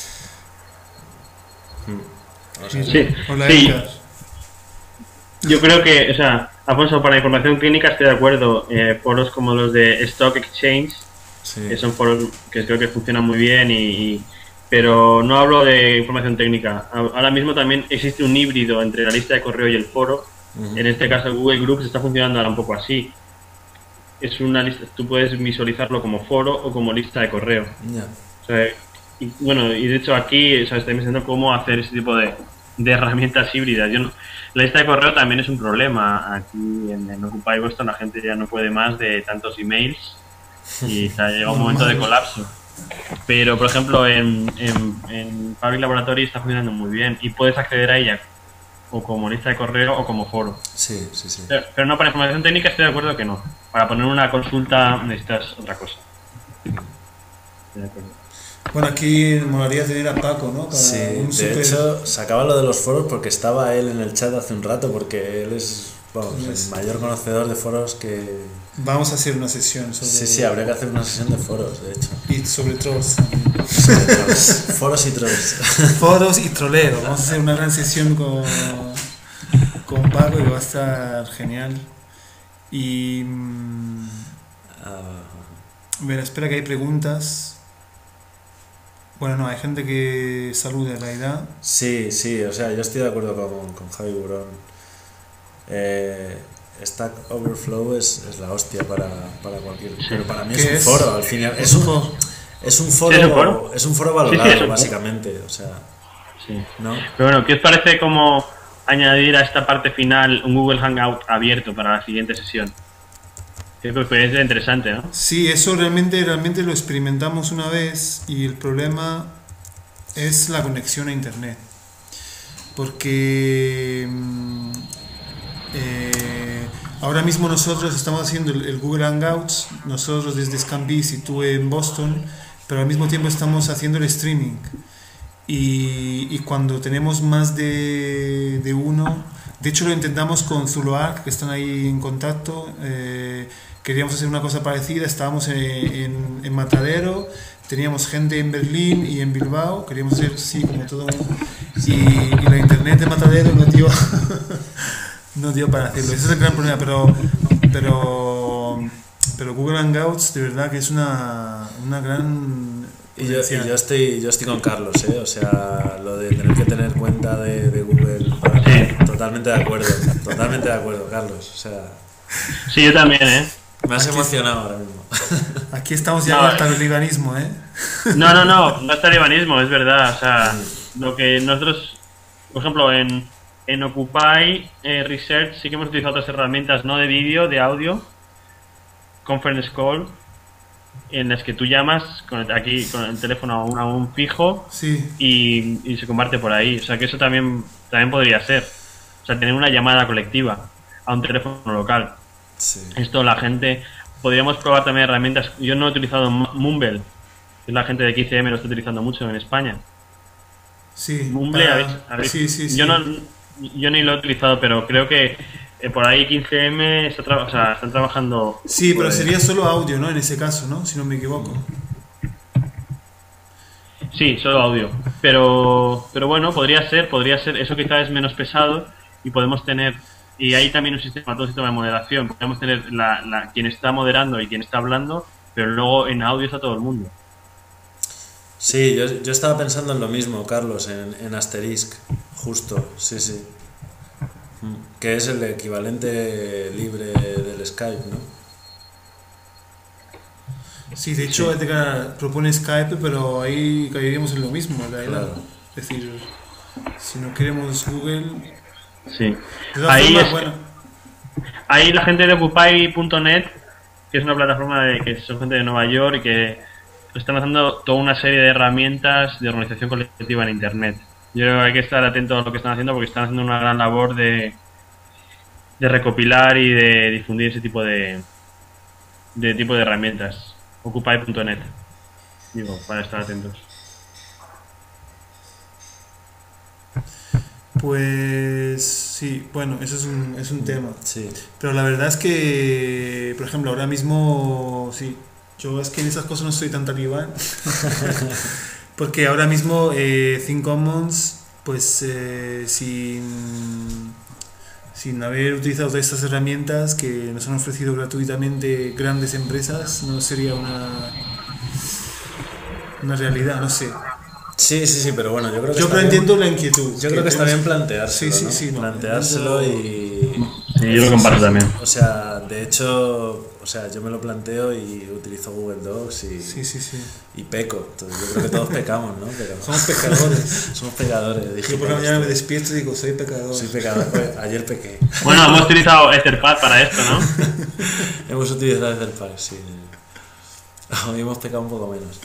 ¿no?
O sea, sí, sí. Yo creo que, o sea, Alfonso, para información clínica estoy de acuerdo. Eh, foros como los de Stock Exchange, sí. que son foros que creo que funcionan muy bien, y, y pero no hablo de información técnica. Ahora mismo también existe un híbrido entre la lista de correo y el foro. Uh-huh. En este caso Google Groups está funcionando ahora un poco así. Es una lista, tú puedes visualizarlo como foro o como lista de correo.
Yeah.
O sea, y, bueno, y de hecho aquí, o sea, estoy pensando cómo hacer ese tipo de, de herramientas híbridas. Yo no, la lista de correo también es un problema. Aquí en, en Occupy Boston la gente ya no puede más de tantos emails y se ha llegado un momento de colapso. Pero, por ejemplo, en, en, en Public Laboratory está funcionando muy bien y puedes acceder a ella o como lista de correo o como foro.
Sí, sí, sí.
Pero, pero no, para información técnica estoy de acuerdo que no. Para poner una consulta necesitas otra cosa. Estoy de acuerdo.
Bueno, aquí me molaría tener a Paco, ¿no? Para
Sí,
un
de
super-
hecho, sacaba lo de los foros porque estaba él en el chat hace un rato, porque él es, vamos,
Es-
el mayor conocedor de foros que...
Vamos a hacer una sesión sobre...
Sí, sí, habría que hacer una sesión de foros, de hecho.
Y sobre trolls.
Sobre trolls. Foros y trolls.
Foros y troleros. Vamos a hacer una gran sesión con, con Paco y va a estar genial. Y... mm,
Ah,
Mira, espera que hay preguntas. Bueno, no, hay gente que saluda en realidad.
sí, sí, o sea, yo estoy de acuerdo con, con Javi Burón. Eh, Stack Overflow es, es la hostia para, para cualquier... Pero para mí es
¿Qué
un
es?
foro, al final. Es
Es un
un,
foro.
es un
¿Es un
foro,
foro?
es un foro
Sí,
valorado,
sí, es un foro.
básicamente, o sea,
Sí.
¿no?
Pero bueno, ¿qué os parece como añadir a esta parte final un Google Hangout abierto para la siguiente sesión? Creo que puede ser interesante, ¿no?
Sí, eso realmente, realmente lo experimentamos una vez y el problema es la conexión a internet. Porque mm, eh, ahora mismo nosotros estamos haciendo el, el Google Hangouts, nosotros desde Scambis y tú en Boston, pero al mismo tiempo estamos haciendo el streaming. Y, y cuando tenemos más de, de uno, de hecho lo intentamos con Zuluark, que están ahí en contacto, eh, queríamos hacer una cosa parecida, estábamos en, en, en Matadero, teníamos gente en Berlín y en Bilbao, queríamos hacer sí como todo un- y, y la internet de Matadero no dio no dio para hacerlo, ese es el gran problema, pero pero pero Google Hangouts de verdad que es una, una gran
Y yo, y
potencial.
yo estoy yo estoy con Carlos, ¿eh? O sea, lo de tener que tener cuenta de, de Google, para
Sí.
mí, totalmente de acuerdo, totalmente de acuerdo, Carlos. O sea,
Sí, yo también, ¿eh?
me has
Aquí-
emocionado ahora mismo.
Aquí estamos ya
No,
con
eh.
el talibanismo, ¿eh?
No, no, no, no es talibanismo, es verdad. O sea, lo que nosotros, por ejemplo, en, en Occupy eh, Research sí que hemos utilizado otras herramientas, no de vídeo, de audio, conference call, en las que tú llamas con el- aquí con el teléfono a un, a un fijo
Sí,
y, y se comparte por ahí. O sea, que eso también, también podría ser. O sea, tener una llamada colectiva a un teléfono local.
Sí.
Esto la gente... Podríamos probar también herramientas. Yo no he utilizado M- Mumble, que la gente de X C M lo está utilizando mucho en España.
sí.
Mumble,
para-
¿habéis- habéis-
sí, sí, sí.
Yo, no, yo ni lo he utilizado, pero creo que eh, por ahí quince eme está tra- o sea, están trabajando...
Sí, pero
pues,
sería solo audio, ¿no? En ese caso, ¿no? Si no me equivoco.
Sí, solo audio. Pero, pero bueno, podría ser, podría ser. Eso quizás es menos pesado y podemos tener... Y hay también un sistema, todo un sistema de moderación. Podemos tener la, la, quien está moderando y quien está hablando, pero luego en audio está todo el mundo.
Sí, yo, yo estaba pensando en lo mismo, Carlos, en, en Asterisk, justo, sí, sí. Mm, Que es el equivalente libre del Skype, ¿no?
Sí, de hecho, Edgar propone Skype, pero ahí caeríamos en lo mismo, en realidad.
Claro.
Es decir, si no queremos Google...
Sí.
De todas
Ahí,
formas,
es-
bueno,
ahí la gente de Occupy punto net, que es una plataforma de que son gente de Nueva York y que están haciendo toda una serie de herramientas de organización colectiva en Internet. Yo creo que hay que estar atento a lo que están haciendo porque están haciendo una gran labor de, de recopilar y de difundir ese tipo de, de tipo de herramientas. Occupy punto net, digo, para estar atentos.
pues sí, bueno, eso es un, es un tema.
Sí.
Pero la verdad es que, por ejemplo, ahora mismo, sí, yo es que en esas cosas no soy tan talibán. Porque ahora mismo eh, Think Commons, pues eh, sin, sin haber utilizado todas estas herramientas que nos han ofrecido gratuitamente grandes empresas, no sería una, una realidad, no sé.
Sí, sí, sí, pero bueno, yo creo que
Yo
está
pero
bien-
entiendo la inquietud.
Yo creo que está bien planteárselo,
Sí, sí,
¿no?
sí, no,
Planteárselo y...
Sí, yo lo comparto también.
O sea, de hecho, o sea, yo me lo planteo y utilizo Google Docs y,
Sí, sí, sí.
y peco. Entonces, yo creo que todos pecamos, ¿no? Pero
Somos pecadores.
somos pecadores.
Yo por la
digitales.
mañana me despierto y digo, soy pecador.
Soy pecador. Pues, ayer pequé.
Bueno, hemos utilizado Etherpad para esto, ¿no?
Hemos utilizado Etherpad, sí. Hoy hemos pecado un poco menos.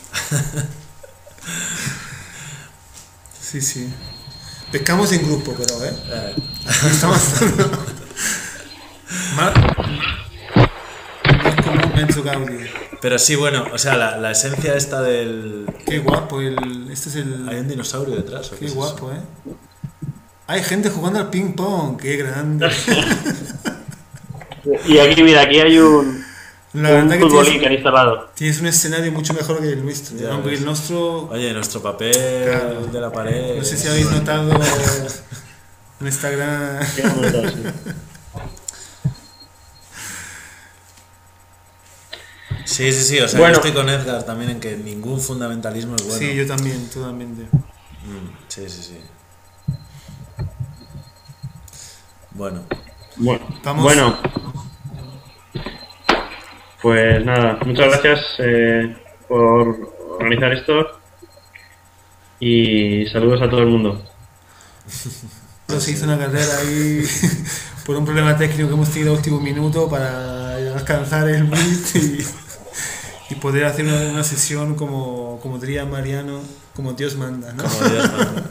Sí, sí. Pescamos en grupo, pero, ¿eh?
Eh,
Estamos... más, más común Enzo Gaudi.
Pero sí, bueno, o sea, la, la esencia esta del...
Qué guapo, el, este es el...
Hay un dinosaurio detrás. ¿O
qué
qué es
guapo,
eso?
¿eh? Hay gente jugando al ping pong, qué grande.
Y aquí, mira, aquí hay un,
La
un
verdad que
futbolín que
tienes,
han instalado.
tienes un escenario mucho mejor que el nuestro,
Ya
aunque
ves.
el nuestro,
Oye, nuestro papel
Claro.
de la pared...
no sé si habéis notado nuestra gran...
Qué bonito, sí.
Sí, sí, sí, o sea,
Bueno.
yo estoy con Edgar también en que ningún fundamentalismo es bueno.
Sí, yo también, totalmente.
Mm, sí, sí, sí. Bueno,
Bueno,
Vamos.
bueno, pues nada, muchas gracias eh, por organizar esto y saludos a todo el mundo.
Se hizo una carrera ahí por un problema técnico que hemos tenido a último minuto para alcanzar el Meet y, y poder hacer una, una sesión como, como diría Mariano, como Dios manda, ¿no?
como Dios manda.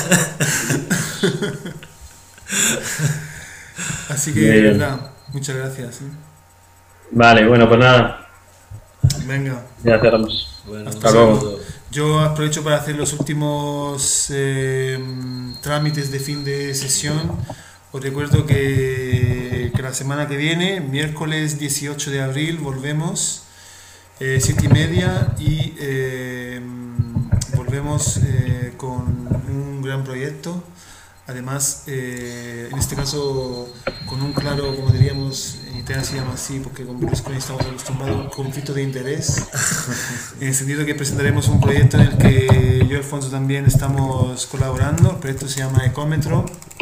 Así que,
Muy
de
bien.
verdad, muchas gracias. ¿eh?
Vale, bueno, pues nada,
Venga,
ya cerramos.
Bueno,
Hasta
un
luego.
saludo.
yo aprovecho para hacer los últimos eh, trámites de fin de sesión. Os recuerdo que, que la semana que viene, miércoles dieciocho de abril, volvemos, eh, siete y media, y eh, volvemos eh, con un gran proyecto. Además, eh, en este caso, con un claro, como diríamos, en Italia se llama así, porque con Berlusconi estamos acostumbrados, conflicto de interés, en el sentido que presentaremos un proyecto en el que yo y Alfonso también estamos colaborando. El proyecto se llama Ecómetro.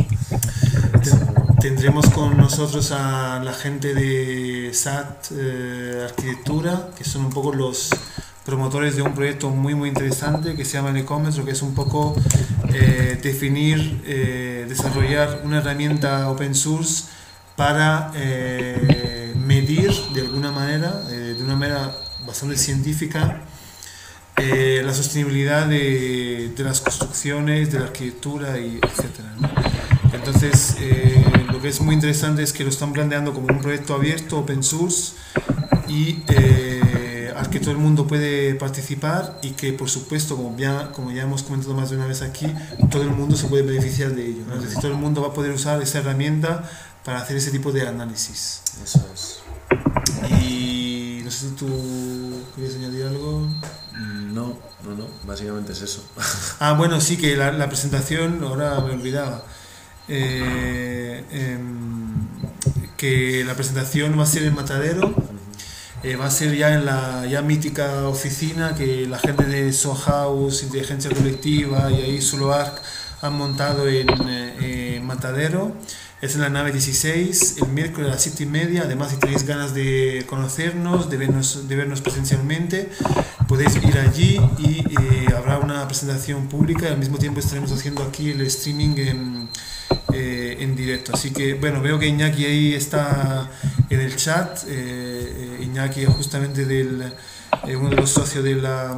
Tendremos con nosotros a la gente de S A T eh, Arquitectura, que son un poco los promotores de un proyecto muy muy interesante que se llama el Ecómetro, que es un poco eh, definir, eh, desarrollar una herramienta open source para eh, medir de alguna manera, eh, de una manera bastante científica, eh, la sostenibilidad de, de las construcciones, de la arquitectura, y etcétera, ¿no? Entonces, eh, lo que es muy interesante es que lo están planteando como un proyecto abierto, open source, y eh, al que todo el mundo puede participar, y que, por supuesto, como ya, como ya hemos comentado más de una vez aquí, todo el mundo se puede beneficiar de ello, ¿no? Es decir, todo el mundo va a poder usar esa herramienta para hacer ese tipo de análisis.
Eso es.
Y no sé si tú querías añadir algo.
Mm, No, no, no, básicamente es eso.
Ah, bueno, sí, que la, la presentación, ahora me olvidaba, eh, em, que la presentación va a ser en Matadero, eh, va a ser ya en la ya mítica oficina que la gente de Soho House, Inteligencia Colectiva y ahí Zuluark han montado en, eh, en Matadero. Es en la nave dieciséis, el miércoles a las siete y media. Además, si tenéis ganas de conocernos, de vernos, de vernos presencialmente, podéis ir allí y eh, habrá una presentación pública. Al mismo tiempo estaremos haciendo aquí el streaming en, eh, en directo. Así que, bueno, veo que Iñaki ahí está en el chat. Eh, Iñaki es justamente del, eh, uno de los socios de la...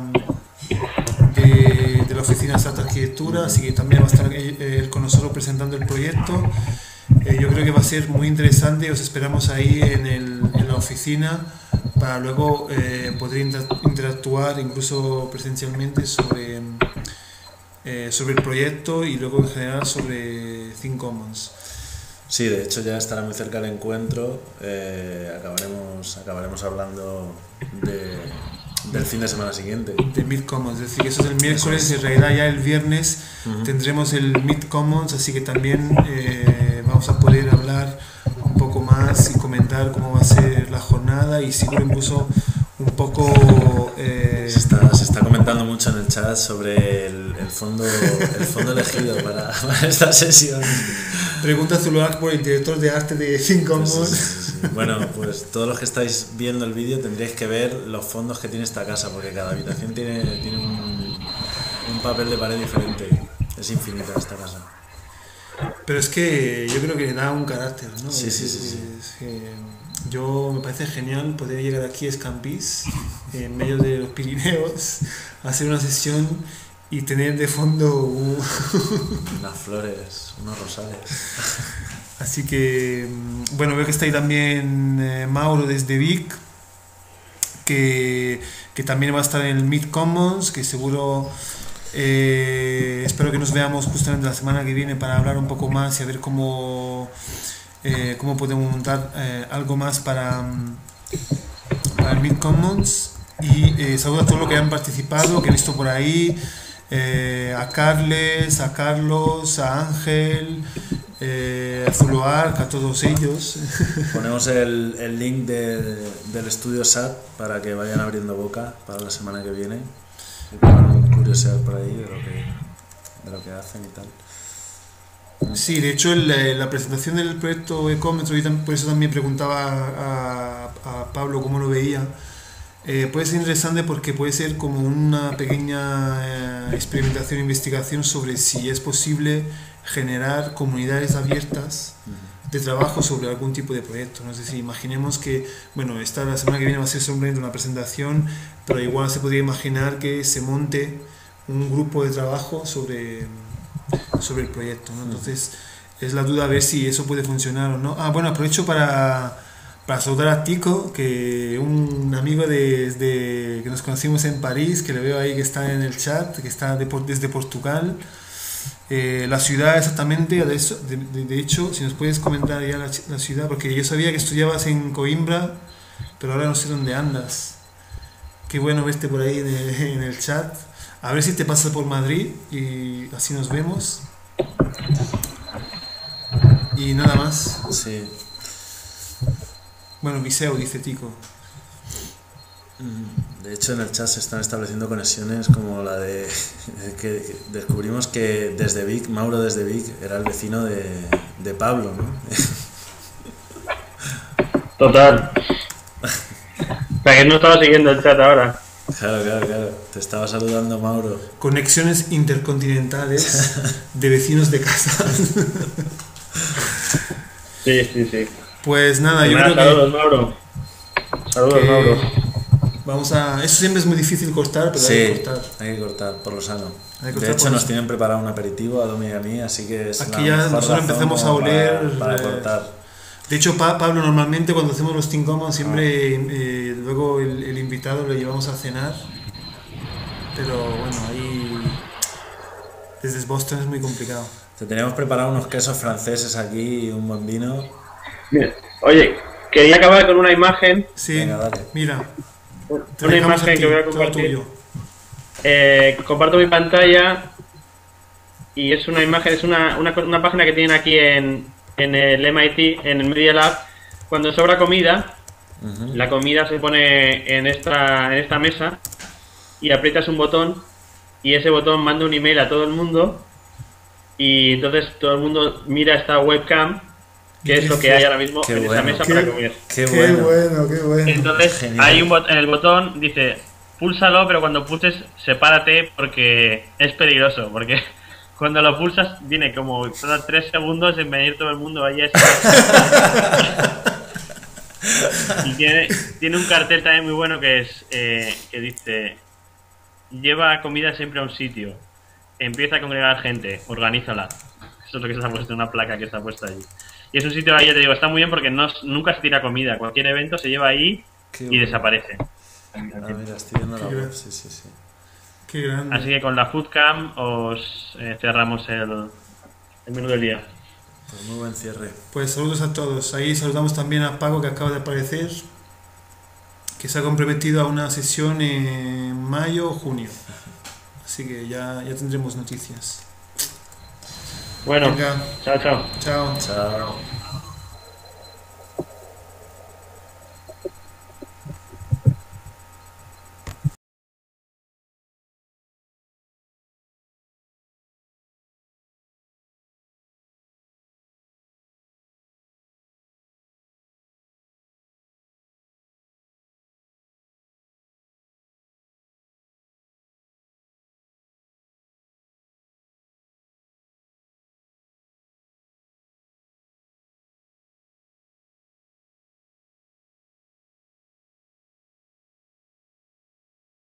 De, de la oficina de S A T Arquitectura, así que también va a estar él, él con nosotros presentando el proyecto. Eh, yo creo que va a ser muy interesante. Os esperamos ahí en, el, en la oficina para luego eh, poder inter interactuar incluso presencialmente sobre, eh, sobre el proyecto y luego en general sobre Think Commons.
Sí, de hecho ya estará muy cerca el encuentro. Eh, acabaremos, acabaremos hablando de, del fin de semana siguiente.
De Meet Commons, es decir, que eso es el miércoles, en realidad ya el viernes uh-huh. tendremos el Meet Commons, así que también eh, vamos a poder hablar un poco más y comentar cómo va a ser la jornada, y seguro incluso un poco... Eh,
se, está, se está comentando mucho en el chat sobre el, el, fondo, el fondo elegido para, para esta sesión.
Pregunta a Zuluark por el director de arte de Think Commons.
Sí, sí, sí, sí. Bueno, pues todos los que estáis viendo el vídeo tendréis que ver los fondos que tiene esta casa, porque cada habitación tiene, tiene un, un papel de pared diferente. Es infinita esta casa.
Pero es que yo creo que le da un carácter, ¿no?
Sí,
es,
sí, sí, sí.
Es que yo me parece genial poder llegar aquí a Escampís, en medio de los Pirineos, a hacer una sesión y tener de fondo un...
unas flores, unos rosales.
Así que, bueno, veo que está ahí también eh, Mauro desde Vic. que, que también va a estar en el Meet Commons, que seguro, eh, espero que nos veamos justamente la semana que viene para hablar un poco más y a ver cómo, eh, cómo podemos montar eh, algo más para, para el Meet Commons. Y eh, saludo a todos los que han participado, que he visto por ahí, eh, a Carles, a Carlos, a Ángel, eh, a Zuluark, a todos ellos.
Ponemos el, el link del, del estudio S A T para que vayan abriendo boca para la semana que viene y puedan curiosear por ahí de lo que, de lo que hacen y tal.
Sí, de hecho el, la presentación del proyecto Ecómetro, y por eso también preguntaba a, a Pablo cómo lo veía. Eh, puede ser interesante porque puede ser como una pequeña eh, experimentación e investigación sobre si es posible generar comunidades abiertas de trabajo sobre algún tipo de proyecto. No sé si imaginemos que, bueno, esta la semana que viene va a ser simplemente una presentación, pero igual se podría imaginar que se monte un grupo de trabajo sobre, sobre el proyecto, ¿no? Entonces es la duda a ver si eso puede funcionar o no. Ah, bueno, aprovecho para... Para saludar a Tico, que un amigo de, de, que nos conocimos en París, que le veo ahí que está en el chat, que está de, desde Portugal. Eh, la ciudad exactamente, de, eso, de, de, de hecho, si nos puedes comentar ya la, la ciudad, porque yo sabía que estudiabas en Coimbra, pero ahora no sé dónde andas. Qué bueno verte por ahí en el, en el chat. A ver si te pasas por Madrid y así nos vemos. Y nada más.
Sí.
Bueno, Viseo, dice Tico.
De hecho, en el chat se están estableciendo conexiones como la de que descubrimos que desde Vic, Mauro desde Vic era el vecino de, de Pablo, ¿no?
Total. O sea, que no estaba siguiendo el chat ahora.
Claro, claro, claro. Te estaba saludando Mauro.
Conexiones intercontinentales de vecinos de casa.
Sí, sí, sí.
Pues nada, yo
Nada,
creo
saludos,
que...
Mauro. Saludos,
que
Mauro.
Vamos a... Eso siempre es muy difícil cortar, pero
Sí,
hay que cortar.
hay que cortar, por lo sano.
Hay que cortar
De hecho,
por
nos
lo
tienen preparado un aperitivo a Domi y a mí, así que es
Aquí
la
ya
mejor
nosotros
razón
empezamos a
como
oler,
para, para
eh,
cortar.
De hecho, pa Pablo, normalmente cuando hacemos los Team Commons siempre eh, luego el, el invitado lo llevamos a cenar. Pero bueno, ahí desde Boston es muy complicado.
Te teníamos preparado unos quesos franceses aquí y un buen vino.
Mira, oye, quería acabar con una imagen.
Sí,
Venga, dale.
mira. Te
Una
dejamos
imagen
a ti,
que voy a
todo
compartir.
tuyo.
Eh, comparto mi pantalla y es una imagen, es una, una, una página que tienen aquí en, en el M I T, en el Media Lab. Cuando sobra comida,
Uh-huh.
la comida se pone en esta, en esta mesa y aprietas un botón y ese botón manda un email a todo el mundo y entonces todo el mundo mira esta webcam, que es lo que hay ahora mismo
Qué
en
bueno.
esa mesa
Qué-
para comer.
Qué
Qué
bueno.
bueno, qué bueno.
Entonces
Genial.
hay un bot en el botón dice púlsalo, pero cuando pulses sepárate porque es peligroso, porque cuando lo pulsas viene como cada tres segundos en venir todo el mundo allí a ese- y tiene, tiene un cartel también muy bueno que es eh, que dice lleva comida siempre a un sitio, empieza a congregar gente, organízala. Eso es lo que se ha puesto, una placa que está puesta allí. Y es un sitio ahí, ya te digo, está muy bien porque no, nunca se tira comida. Cualquier evento se lleva ahí
Qué
y
bueno.
desaparece.
Ah, mira, estoy viendo la
Qué
web.
gran-
Sí, sí, sí.
Qué grande.
Así que con la Foodcam os eh, cerramos el, el menú del día.
Pues muy buen cierre.
Pues saludos a todos. Ahí saludamos también a Paco, que acaba de aparecer, que se ha comprometido a una sesión en mayo o junio. Así que ya, ya tendremos noticias.
Bueno,
Venga,
chao, chao.
chao.
Chao.